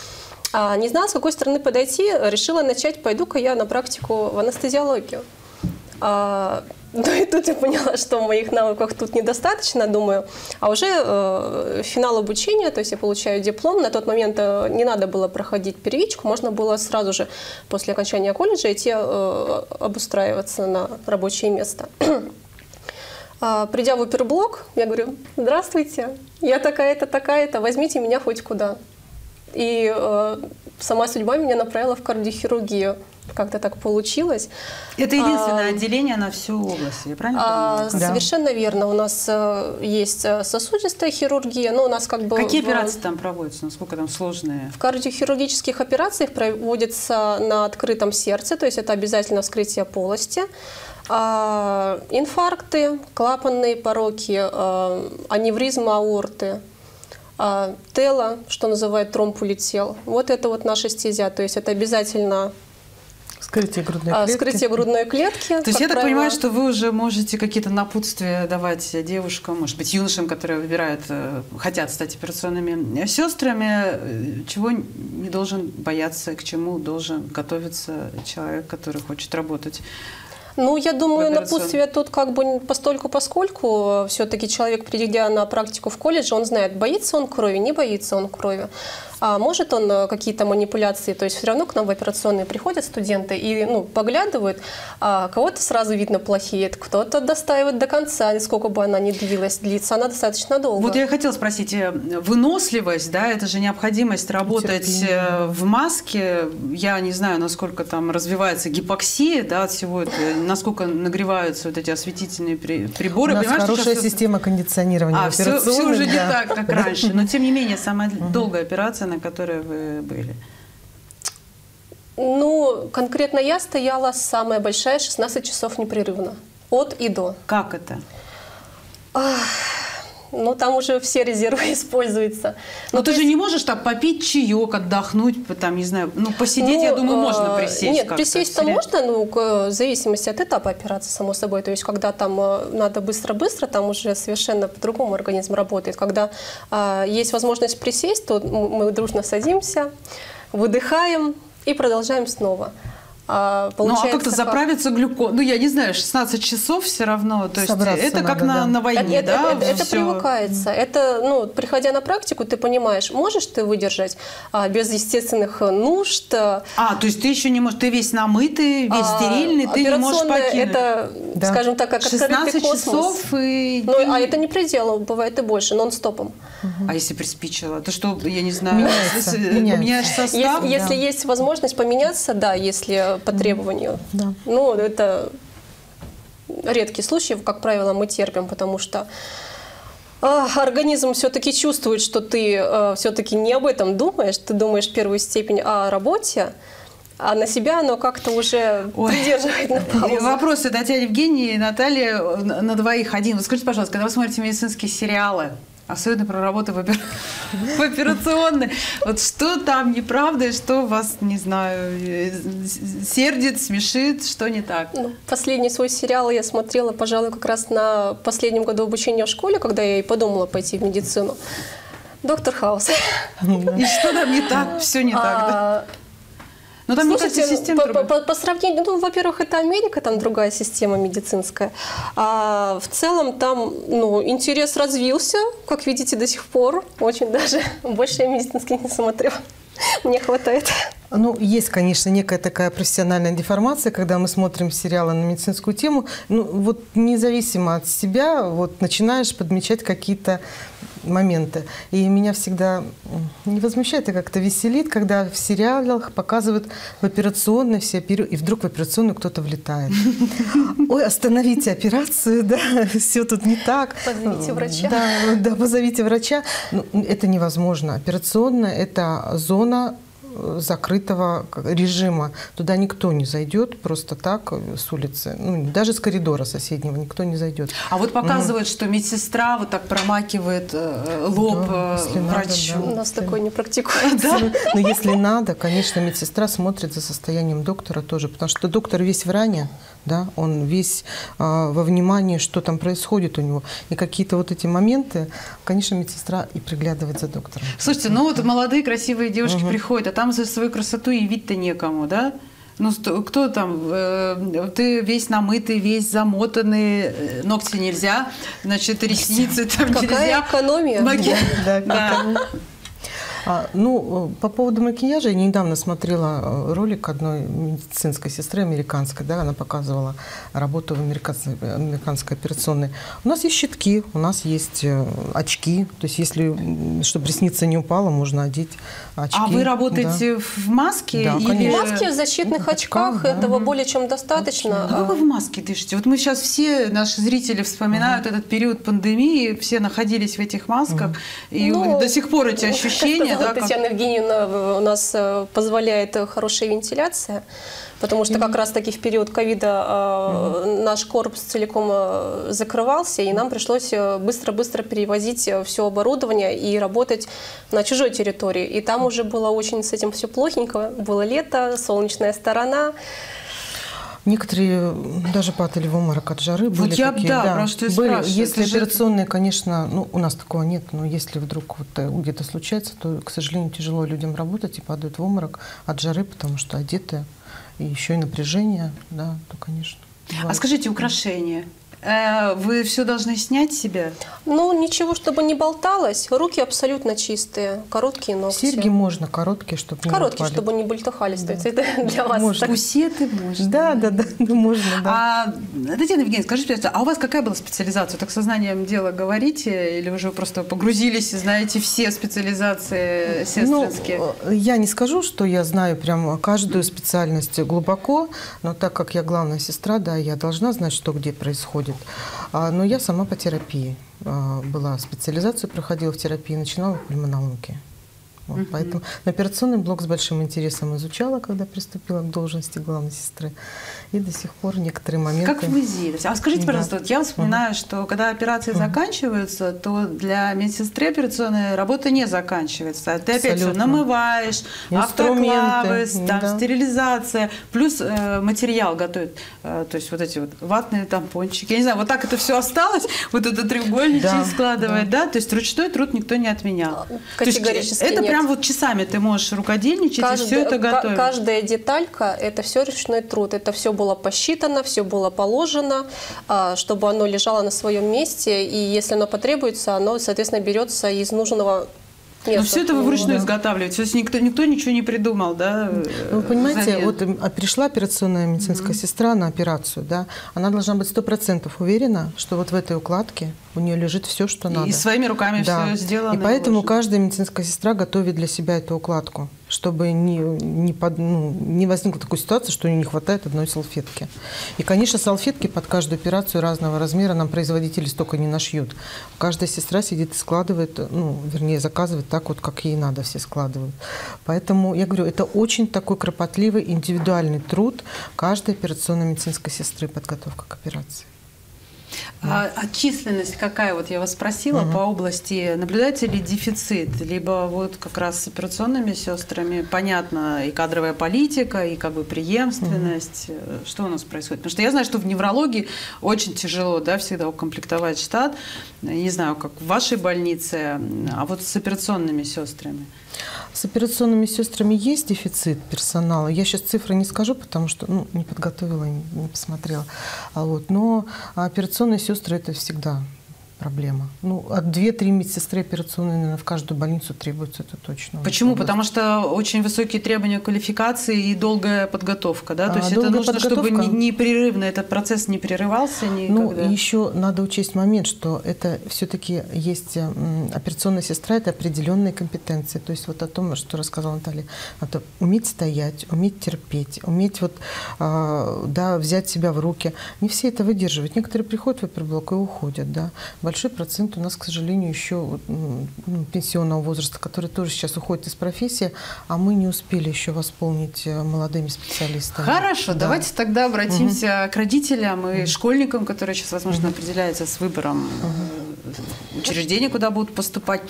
А, не знала, с какой стороны подойти, решила начать, пойду-ка я на практику в анестезиологию. А, ну и тут я поняла, что моих навыков тут недостаточно, думаю. А уже э, финал обучения, то есть я получаю диплом. На тот момент э, не надо было проходить первичку, можно было сразу же после окончания колледжа идти э, обустраиваться на рабочее место. а, придя в оперблок, я говорю: здравствуйте, я такая-то, такая-то, возьмите меня хоть куда. И э, сама судьба меня направила в кардиохирургию. Как-то так получилось. Это единственное а, отделение на всю область, я правильно а, понимаю? Совершенно да. верно. У нас а, есть сосудистая хирургия, но у нас как бы... Какие в, операции там проводятся? Насколько там сложные? В кардиохирургических операциях проводятся на открытом сердце, то есть это обязательно вскрытие полости. А, инфаркты, клапанные пороки, а, аневризма аорты, а, тело, что называют тромб-улетел. Вот это вот наша стезя, то есть это обязательно... Вскрытие грудной клетки. Вскрытие грудной клетки. То есть я так правило... понимаю, что вы уже можете какие-то напутствия давать девушкам, может быть, юношам, которые выбирают, хотят стать операционными сестрами, чего не должен бояться, к чему должен готовиться человек, который хочет работать. Ну, я думаю, напутствие тут как бы постольку-поскольку. Все-таки человек, придя на практику в колледже, он знает, боится он крови, не боится он крови. А может он какие-то манипуляции, то есть все равно к нам в операционные приходят студенты и ну, поглядывают, а кого-то сразу видно плохеет, кто-то достаивает до конца, сколько бы она ни длилась, длится она достаточно долго. Вот я хотела спросить, выносливость, да, это же необходимость работать терпение в маске, я не знаю, насколько там развивается гипоксия, да, от всего этого, насколько нагреваются вот эти осветительные приборы. У нас Понимаешь, хорошая сейчас... система кондиционирования а, операционных. Все, все уже да. не так, как раньше, но тем не менее самая долгая операция, на которой вы были? Ну, конкретно я стояла самая большая, шестнадцать часов непрерывно. От и до. Как это? Ах, ну, там уже все резервы используются. Но ну, ты есть... же не можешь так попить чаек, отдохнуть, там, не знаю, ну, посидеть, ну, я думаю, можно присесть. Нет, присесть-то можно, ну, в зависимости от этапа операции, само собой. То есть, когда там надо быстро-быстро, там уже совершенно по-другому организм работает. Когда а, есть возможность присесть, то мы дружно садимся, выдыхаем и продолжаем снова. А, ну, а как-то заправиться глюкозой? Ну, я не знаю, шестнадцать часов все равно. То есть это надо, как на, да. на войне, это, да? Это, это, это привыкается. Это, ну, приходя на практику, ты понимаешь, можешь ты выдержать а, без естественных нужд. А, то есть ты еще не можешь, ты весь намытый, весь а, стерильный, ты не можешь покинуть. Это, да. скажем так, как открытый космос. часов и... Ну, а это не предел, бывает и больше, нон-стопом. Угу. А если приспичило? То что, я не знаю, меняется, меняешь состав? Если, да. если есть возможность поменяться, да, если по требованию. Да. Ну, это редкий случай, как правило, мы терпим, потому что э, организм все-таки чувствует, что ты э, все-таки не об этом думаешь, ты думаешь в первую степень о работе, а на себя оно как-то уже Ой. придерживает на паузу. Вопросы Татьяне Евгении и Наталье на двоих один. Вот скажите, пожалуйста, когда вы смотрите медицинские сериалы, особенно про работу в, опер... в операционной. Вот что там неправда, и что вас, не знаю, сердит, смешит, что не так? Ну, последний свой сериал я смотрела, пожалуй, как раз на последнем году обучения в школе, когда я и подумала пойти в медицину. Доктор Хаус. И что там не так? Все не так, да? Ну, там, слушайте, кажется, по, по, по сравнению, ну, во-первых, это Америка, там другая система медицинская. А в целом там, ну, интерес развился, как видите, до сих пор. Очень даже. Больше я медицинский не смотрю. Мне хватает. Ну, есть, конечно, некая такая профессиональная деформация, когда мы смотрим сериалы на медицинскую тему. Ну, вот независимо от себя, вот начинаешь подмечать какие-то моменты. И меня всегда не возмущает, а как-то веселит, когда в сериалах показывают в операционной все оперируют, и вдруг в операционную кто-то влетает. Ой, остановите операцию, да, все тут не так. Позовите врача. Да, да, позовите врача. Ну, это невозможно. Операционная – это зона закрытого режима. Туда никто не зайдет просто так с улицы. Ну, даже с коридора соседнего никто не зайдет. А вот показывают, угу. что медсестра вот так промакивает э, лоб да, э, врачу. Надо, да. У нас такое не практикуется. Да? Но если надо, конечно, медсестра смотрит за состоянием доктора тоже, потому что доктор весь в ране, да, он весь э, во внимании, что там происходит у него. И какие-то вот эти моменты, конечно, медсестра и приглядывает за доктором. Слушайте, ну вот молодые красивые девушки угу. приходят, а там там за свою красоту явить-то некому, да? Ну, кто там? Э, ты весь намытый, весь замотанный, ногти нельзя, значит, ресницы там Какая нельзя. экономия? Маки... Да, да. А, ну, по поводу макияжа, я недавно смотрела ролик одной медицинской сестры американской, да, она показывала работу в американской, американской операционной. У нас есть щитки, у нас есть очки, то есть если, чтобы ресница не упала, можно одеть очки. А вы работаете да. в маске? Да, или... В маске, в защитных в очках, очках, этого да. более чем достаточно. А как вы в маске дышите? Вот мы сейчас все, наши зрители вспоминают угу. этот период пандемии, все находились в этих масках, угу. и ну, до сих пор эти ощущения... Да, Татьяна как... Евгеньевна у нас позволяет хорошая вентиляция, потому что как раз-таки в период ковида mm-hmm. наш корпус целиком закрывался, и нам пришлось быстро-быстро перевозить все оборудование и работать на чужой территории. И там уже было очень с этим все плохенько. Было лето, солнечная сторона. Некоторые даже падали в обморок от жары. Вот были я такие, да, да, просто были. Если же... операционные, конечно, ну, у нас такого нет, но если вдруг вот где-то случается, то, к сожалению, тяжело людям работать и падают в обморок от жары, потому что одеты, и еще и напряжение, да, то, конечно. Бывает. А скажите, украшения? Вы все должны снять себе? Ну, ничего, чтобы не болталось. Руки абсолютно чистые, короткие ногти. Серьги можно, короткие, чтобы не Короткие, упали. чтобы не бультыхались. Да. Это для вас. Можно. Пусеты можно. Да, да, да, да, можно, да. А, Татьяна Евгеньевна, скажите, а у вас какая была специализация? Так сознанием дела говорите? Или вы уже просто погрузились и знаете все специализации сестринские? Ну, я не скажу, что я знаю прям каждую специальность глубоко, но так как я главная сестра, да, я должна знать, что где происходит. Но я сама по терапии была, специализацию проходила в терапии, начинала в пульмонологии. Вот, uh-huh. Поэтому операционный блок с большим интересом изучала, когда приступила к должности главной сестры. И до сих пор некоторые моменты... Как в УЗИ. А скажите, пожалуйста, да. вот я вспоминаю, uh-huh. что когда операции uh-huh. заканчиваются, то для медсестры операционная работа не заканчивается. Ты опять все намываешь, автоклавы, там, да. стерилизация, плюс э, материал готовят. Э, то есть вот эти вот ватные тампончики. Я не знаю, вот так это все осталось, вот это треугольничек да, складывает, да. да? То есть ручной труд никто не отменял. Категорически это нет. Прям вот часами ты можешь рукодельничать Каждый, и все это готовить. Каждая деталька – это все ручной труд. Это все было посчитано, все было положено, чтобы оно лежало на своем месте. И если оно потребуется, оно, соответственно, берется из нужного места. Но все это вы вручную да. изготавливаете? То есть никто, никто ничего не придумал, да? Вы понимаете, замен. вот пришла операционная медицинская mm-hmm. сестра на операцию, да, она должна быть сто процентов уверена, что вот в этой укладке у нее лежит все, что и надо. И своими руками да. все сделано. И поэтому выложено. Каждая медицинская сестра готовит для себя эту укладку, чтобы не, не, под, ну, не возникла такой ситуации, что у нее не хватает одной салфетки. И, конечно, салфетки под каждую операцию разного размера нам производители столько не нашьют. Каждая сестра сидит и складывает, ну, вернее, заказывает так вот, как ей надо, все складывают. Поэтому, я говорю, это очень такой кропотливый, индивидуальный труд каждой операционной медицинской сестры, подготовка к операции. А, а численность какая? Вот я вас спросила угу. по области. Наблюдается ли дефицит? Либо вот как раз с операционными сестрами понятно и кадровая политика, и как бы преемственность. Угу. Что у нас происходит? Потому что я знаю, что в неврологии очень тяжело, да, всегда укомплектовать штат. Не знаю, как в вашей больнице, а вот с операционными сестрами. С операционными сестрами есть дефицит персонала. Я сейчас цифры не скажу, потому что ну, не подготовила, не, не посмотрела. А вот, но операционные сестры – это всегда проблема. Ну, от две-три медсестры операционные, наверное, в каждую больницу требуется, это точно. Почему? Потому что очень высокие требования квалификации и долгая подготовка, да? То а, есть это нужно, чтобы непрерывно этот процесс не прерывался никогда. Ну, еще надо учесть момент, что это все-таки есть операционная сестра, это определенные компетенции. То есть вот о том, что рассказала Наталья, это уметь стоять, уметь терпеть, уметь вот, да, взять себя в руки. Не все это выдерживают. Некоторые приходят в оперблок и уходят, да. Большой процент у нас, к сожалению, еще ну, пенсионного возраста, который тоже сейчас уходит из профессии, а мы не успели еще восполнить молодыми специалистами. Хорошо, да. Давайте тогда обратимся угу. к родителям и угу. школьникам, которые сейчас, возможно, угу. определяются с выбором угу. учреждения, куда будут поступать.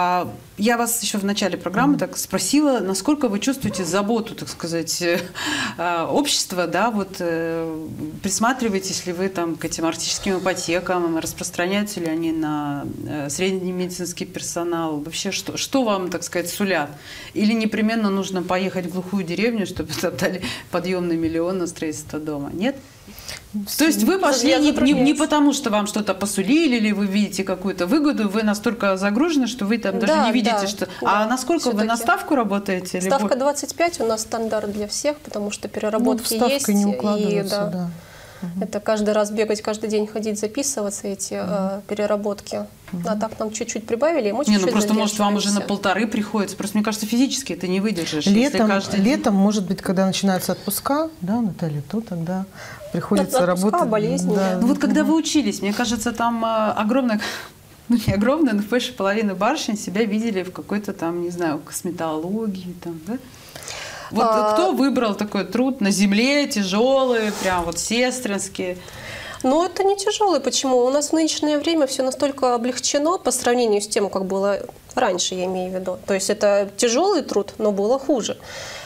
Я вас еще в начале программы так спросила, насколько вы чувствуете заботу, так сказать, общества, да, вот присматриваетесь ли вы там к этим артическим ипотекам, распространяются ли они на средний медицинский персонал, вообще что, что вам, так сказать, сулят? Или непременно нужно поехать в глухую деревню, чтобы там дали подъемный миллион на строительство дома? Нет? То есть вы пошли не, не, не потому, что вам что-то посулили, или вы видите какую-то выгоду, вы настолько загружены, что вы там даже да, не видите, да, что... Да, а насколько вы на ставку работаете? Ставка или... двадцать пять у нас стандарт для всех, потому что переработки ну, есть. Не и, да, да. Угу. Это каждый раз бегать, каждый день ходить, записываться, эти угу. э, переработки. Угу. А так нам чуть-чуть прибавили, и мы чуть-чуть Не, ну просто может вам уже на полторы приходится. Просто мне кажется, физически это не выдержишь. Летом, каждый... летом, может быть, когда начинаются отпуска, да, Наталья, то тогда приходится отпуска, работать. Болезни, да. да. Ну вот когда вы учились, мне кажется, там э, огромное... Ну, не огромное, но больше половины барышень себя видели в какой-то там, не знаю, косметологии, там, да? Вот а... кто выбрал такой труд на земле, тяжелый, прям вот сестринский? Ну, это не тяжелый. Почему? У нас в нынешнее время все настолько облегчено по сравнению с тем, как было раньше, я имею в виду. То есть это тяжелый труд, но было хуже.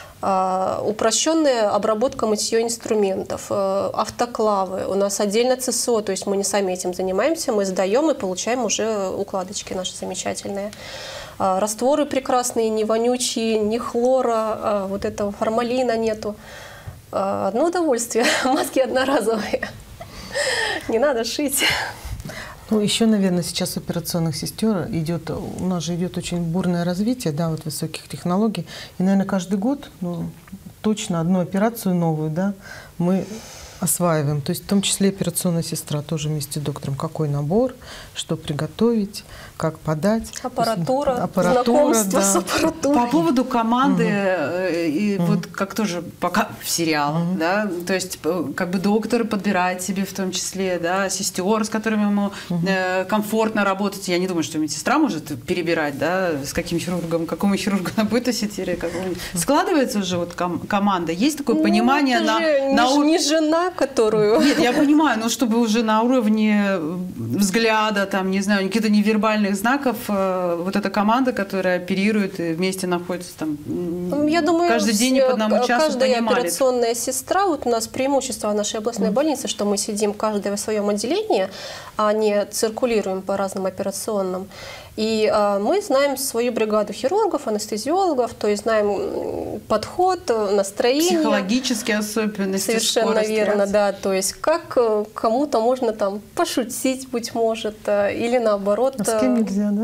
Uh, упрощенная обработка мытье инструментов, uh, автоклавы, у нас отдельно ЦСО, то есть мы не сами этим занимаемся, мы сдаем и получаем уже укладочки наши замечательные. Uh, растворы прекрасные, не вонючие, ни хлора, uh, вот этого формалина нету. Uh, одно удовольствие, маски одноразовые, не надо шить. Ну, еще, наверное, сейчас у операционных сестер идет, у нас же идет очень бурное развитие, да, вот высоких технологий. И, наверное, каждый год, ну, точно одну операцию новую, да, мы осваиваем. То есть в том числе операционная сестра тоже вместе с доктором. Какой набор, что приготовить, как подать. Аппаратура, аппаратура знакомство да. с аппаратурой. По поводу команды, угу. и угу. вот как тоже пока в сериалах, угу. да, то есть как бы доктор подбирает себе в том числе, да, сестер, с которыми ему угу. э, комфортно работать. Я не думаю, что медсестра может перебирать, да, с каким хирургом, какому хирургу она будет осетить. Складывается уже вот ком команда, есть такое ну, понимание на, не, на ур... не жена, которую... Нет, я понимаю, но чтобы уже на уровне взгляда, там, не знаю, каких-то невербальных знаков, э, вот эта команда, которая оперирует и вместе находится там я думаю, каждый день по одному часу, каждая понимали. Операционная сестра, вот у нас преимущество нашей областной mm. больницы, что мы сидим каждая в своем отделении, а не циркулируем по разным операционным. И а, мы знаем свою бригаду хирургов, анестезиологов, то есть знаем подход, настроение. Психологические особенности. Совершенно верно, да. То есть как кому-то можно там пошутить, быть может, или наоборот. А с кем нельзя, да?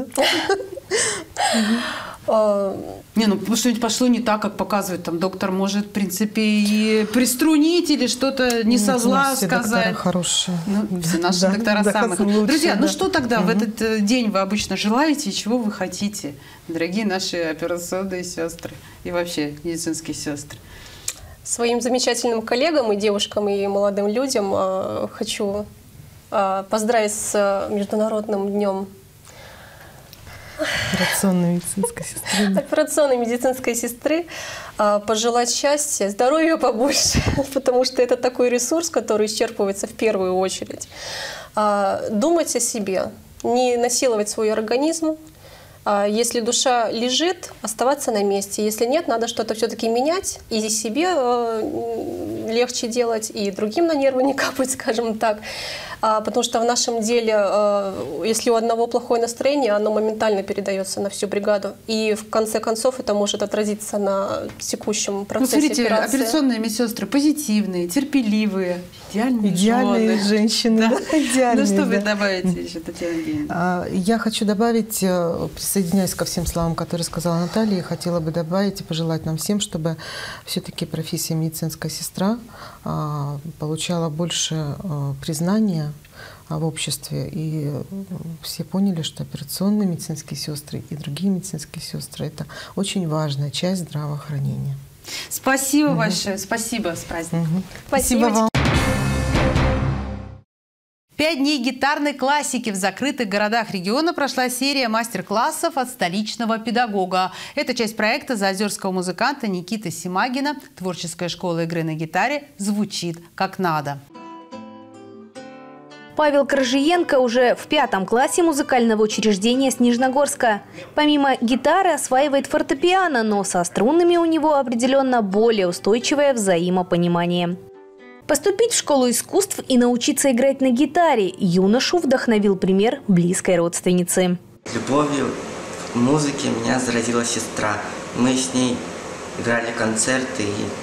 Не, ну что-нибудь пошло не так, как показывает там доктор, может, в принципе, и приструнить или что-то не со зла все сказать. Доктора хорошие. Ну, все наши да, доктора да, самые. лучше, Друзья, да. ну что тогда угу. в этот день вы обычно желаете и чего вы хотите, дорогие наши операционные сестры и вообще медицинские сестры? Своим замечательным коллегам и девушкам, и молодым людям э, хочу э, поздравить с Международным днем операционной медицинской сестры. Да. Операционной медицинской сестры. Пожелать счастья, здоровья побольше, потому что это такой ресурс, который исчерпывается в первую очередь. Думать о себе, не насиловать свой организм. Если душа лежит, оставаться на месте. Если нет, надо что-то все-таки менять. И себе легче делать, и другим на нервы не капать, скажем так. Потому что в нашем деле, если у одного плохое настроение, оно моментально передается на всю бригаду. И в конце концов это может отразиться на текущем процессе ну, смотрите, операции. Операционные медсестры позитивные, терпеливые, идеальные, идеальные жены. женщины. Да. Да, идеальные, ну что вы да. добавите еще, Татьяна Евгеньевна? Я хочу добавить, присоединяюсь ко всем словам, которые сказала Наталья, хотела бы добавить и пожелать нам всем, чтобы все-таки профессия медицинская сестра получала больше признания в обществе. И все поняли, что операционные медицинские сестры и другие медицинские сестры – это очень важная часть здравоохранения. Спасибо угу. большое. Спасибо. С праздником. Угу. Спасибо. Спасибо вам. Пять дней гитарной классики в закрытых городах региона прошла серия мастер-классов от столичного педагога. Это часть проекта заозерского музыканта Никиты Симагина. Творческая школа игры на гитаре звучит как надо. Павел Коржиенко уже в пятом классе музыкального учреждения Снежногорска. Помимо гитары осваивает фортепиано, но со струнными у него определенно более устойчивое взаимопонимание. Поступить в школу искусств и научиться играть на гитаре юношу вдохновил пример близкой родственницы. Любовью к музыке меня заразила сестра. Мы с ней играли концерты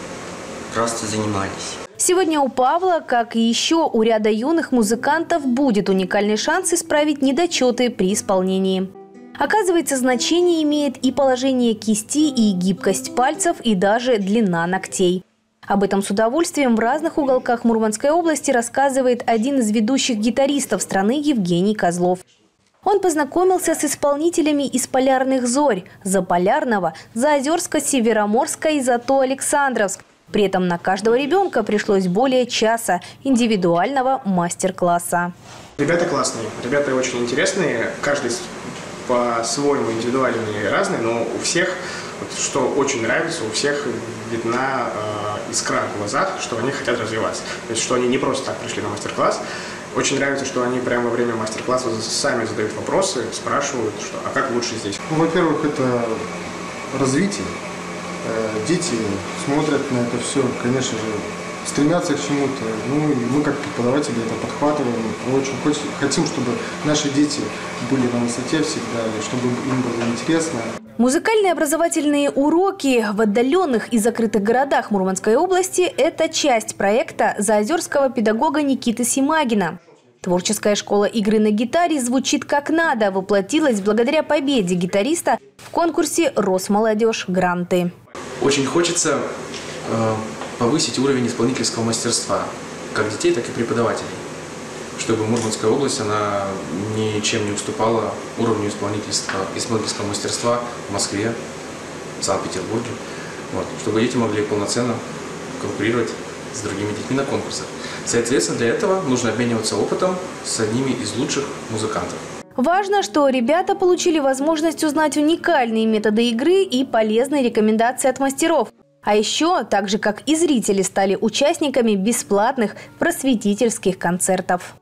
и просто занимались. Сегодня у Павла, как и еще у ряда юных музыкантов, будет уникальный шанс исправить недочеты при исполнении. Оказывается, значение имеет и положение кисти, и гибкость пальцев, и даже длина ногтей. Об этом с удовольствием в разных уголках Мурманской области рассказывает один из ведущих гитаристов страны Евгений Козлов. Он познакомился с исполнителями из «Полярных зорь», «Заполярного», «Заозерска», «Североморска» и «Зато Александровск». При этом на каждого ребенка пришлось более часа индивидуального мастер-класса. Ребята классные, ребята очень интересные, каждый по-своему индивидуальный и разный, но у всех, вот, что очень нравится, у всех видна э, искра в глазах, что они хотят развиваться. То есть, что они не просто так пришли на мастер-класс. Очень нравится, что они прямо во время мастер-класса сами задают вопросы, спрашивают, что, а как лучше здесь. Ну, во-первых, это развитие. Дети смотрят на это все, конечно же, стремятся к чему-то. Ну, и мы, как преподаватели, это подхватываем. Мы очень хотим, чтобы наши дети были на высоте всегда, чтобы им было интересно. Музыкальные образовательные уроки в отдаленных и закрытых городах Мурманской области – это часть проекта заозерского педагога Никиты Симагина. Творческая школа игры на гитаре «Звучит как надо» воплотилась благодаря победе гитариста в конкурсе «Росмолодежь. Гранты». Очень хочется э, повысить уровень исполнительского мастерства, как детей, так и преподавателей, чтобы Мурманская область она ничем не уступала уровню исполнительства, исполнительского мастерства в Москве, в Санкт-Петербурге, вот, чтобы дети могли полноценно конкурировать с другими детьми на конкурсах. Соответственно, для этого нужно обмениваться опытом с одними из лучших музыкантов. Важно, что ребята получили возможность узнать уникальные методы игры и полезные рекомендации от мастеров. А еще, так же как и зрители, стали участниками бесплатных просветительских концертов.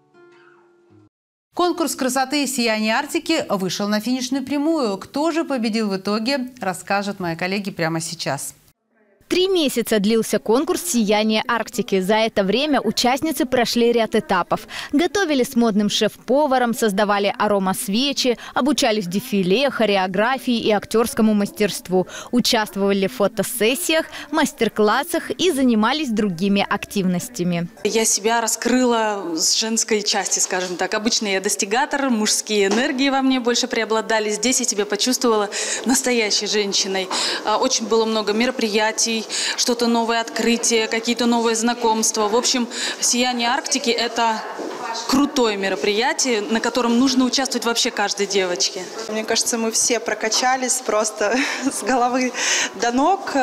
Конкурс красоты и сияния Арктики вышел на финишную прямую. Кто же победил в итоге, расскажут мои коллеги прямо сейчас. Три месяца длился конкурс «Сияние Арктики». За это время участницы прошли ряд этапов. Готовили с модным шеф-поваром, создавали аромасвечи, обучались дефиле, хореографии и актерскому мастерству. Участвовали в фотосессиях, мастер-классах и занимались другими активностями. Я себя раскрыла с женской части, скажем так. Обычно я достигатор, мужские энергии во мне больше преобладали. Здесь я себя почувствовала настоящей женщиной. Очень было много мероприятий, что-то новое открытие, какие-то новые знакомства. В общем, «Сияние Арктики» – это крутое мероприятие, на котором нужно участвовать вообще каждой девочке. Мне кажется, мы все прокачались просто с головы до ног.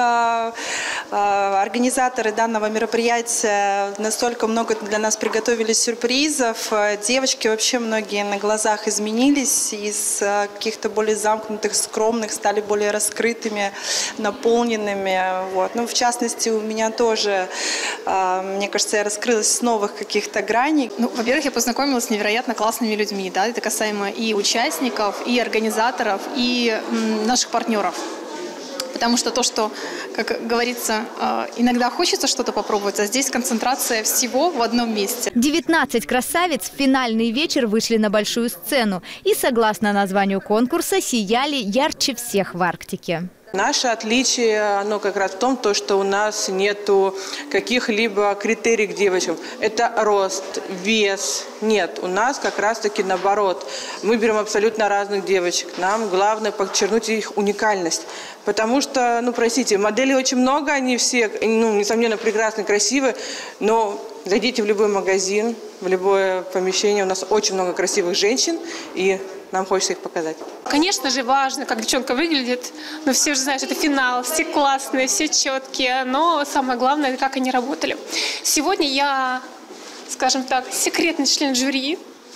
Организаторы данного мероприятия настолько много для нас приготовили сюрпризов. Девочки вообще многие на глазах изменились, из каких-то более замкнутых, скромных стали более раскрытыми, наполненными. Вот. Ну, в частности, у меня тоже, мне кажется, я раскрылась с новых каких-то граней. Ну, во-первых, я познакомилась с невероятно классными людьми. Да? Это касаемо и участников, и организаторов, и м, наших партнеров. Потому что то, что, как говорится, иногда хочется что-то попробовать, а здесь концентрация всего в одном месте. девятнадцать красавиц в финальный вечер вышли на большую сцену и, согласно названию конкурса, сияли ярче всех в Арктике. Наше отличие, оно как раз в том, то, что у нас нету каких-либо критерий к девочкам. Это рост, вес. Нет, у нас как раз-таки наоборот. Мы берем абсолютно разных девочек. Нам главное подчеркнуть их уникальность. Потому что, ну, простите, моделей очень много, они все, ну, несомненно, прекрасны, красивы, но зайдите в любой магазин, в любое помещение, у нас очень много красивых женщин, и нам хочется их показать. Конечно же, важно, как девчонка выглядит. Но все же знают, это финал. Все классные, все четкие. Но самое главное, как они работали. Сегодня я, скажем так, секретный член жюри.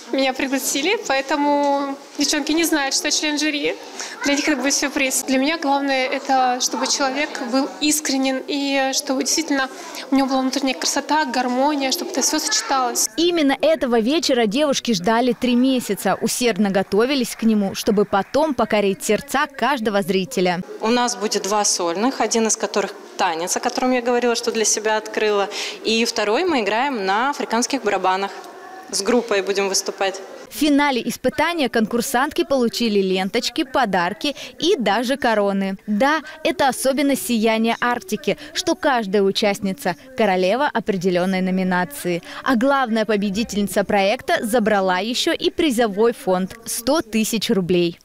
меня пригласили, поэтому девчонки не знают, что я член жюри. Для них это будет сюрприз. Для меня главное это, чтобы человек был искренен и чтобы действительно у него была внутренняя красота, гармония, чтобы это все сочеталось. Именно этого вечера девушки ждали три месяца, усердно готовились к нему, чтобы потом покорить сердца каждого зрителя. У нас будет два сольных, один из которых танец, о котором я говорила, что для себя открыла, и второй мы играем на африканских барабанах. С группой будем выступать. В финале испытания конкурсантки получили ленточки, подарки и даже короны. Да, это особенность сияния Арктики, что каждая участница – королева определенной номинации. А главная победительница проекта забрала еще и призовой фонд – сто тысяч рублей.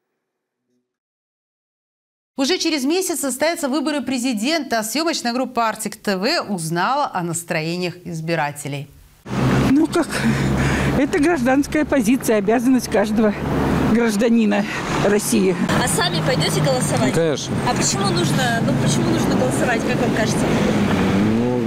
Уже через месяц состоятся выборы президента. Съемочная группа «Артик ТВ» узнала о настроениях избирателей. Ну как, это гражданская позиция, обязанность каждого гражданина России. А сами пойдете голосовать? Ну, конечно. А почему нужно, ну, почему нужно голосовать, как вам кажется? Ну,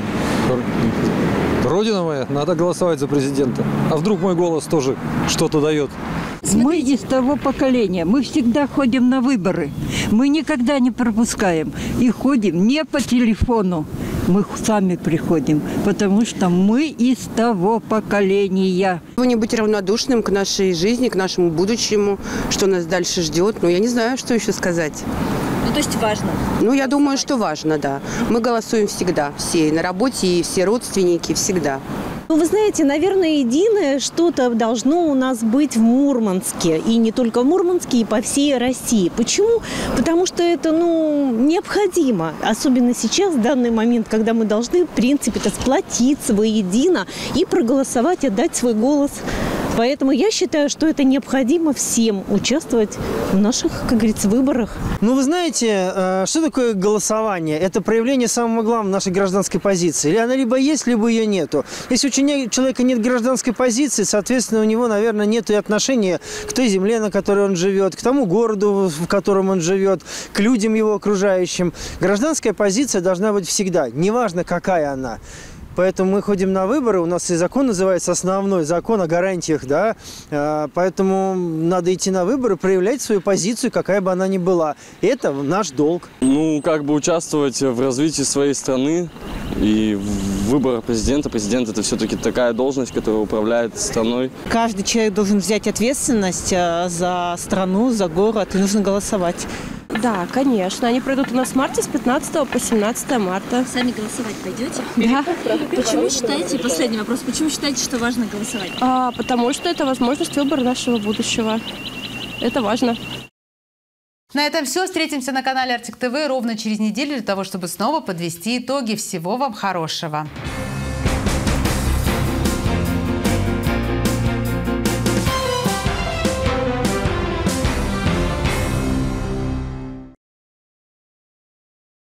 Родина моя, надо голосовать за президента. А вдруг мой голос тоже что-то дает? Мы из того поколения, мы всегда ходим на выборы. Мы никогда не пропускаем и ходим не по телефону. Мы сами приходим, потому что мы из того поколения. Не быть равнодушным к нашей жизни, к нашему будущему, что нас дальше ждет. Ну, я не знаю, что еще сказать. Ну, то есть важно? Ну, я думаю, что важно, да. Мы голосуем всегда, все, и на работе, и все родственники, всегда. Ну, вы знаете, наверное, единое что-то должно у нас быть в Мурманске. И не только в Мурманске, и по всей России. Почему? Потому что это, ну, необходимо. Особенно сейчас, в данный момент, когда мы должны, в принципе-то, сплотиться воедино и проголосовать, отдать свой голос. Поэтому я считаю, что это необходимо всем участвовать в наших, как говорится, выборах. Ну, вы знаете, что такое голосование? Это проявление самого главного нашей гражданской позиции. Или она либо есть, либо ее нету. Если у человека нет гражданской позиции, соответственно, у него, наверное, нет и отношения к той земле, на которой он живет, к тому городу, в котором он живет, к людям его окружающим. Гражданская позиция должна быть всегда, неважно, какая она. Поэтому мы ходим на выборы, у нас и закон называется основной, закон о гарантиях, да, поэтому надо идти на выборы, проявлять свою позицию, какая бы она ни была. Это наш долг. Ну, как бы участвовать в развитии своей страны и в выборах президента. Президент – это все-таки такая должность, которая управляет страной. Каждый человек должен взять ответственность за страну, за город, и нужно голосовать. Да, конечно. Они пройдут у нас в марте с пятнадцатого по семнадцатое марта. Сами голосовать пойдете? Да. Почему считаете, последний вопрос, почему считаете, что важно голосовать? А, потому что это возможность выбора нашего будущего. Это важно. На этом все. Встретимся на канале Артик ТВ ровно через неделю для того, чтобы снова подвести итоги. Всего вам хорошего.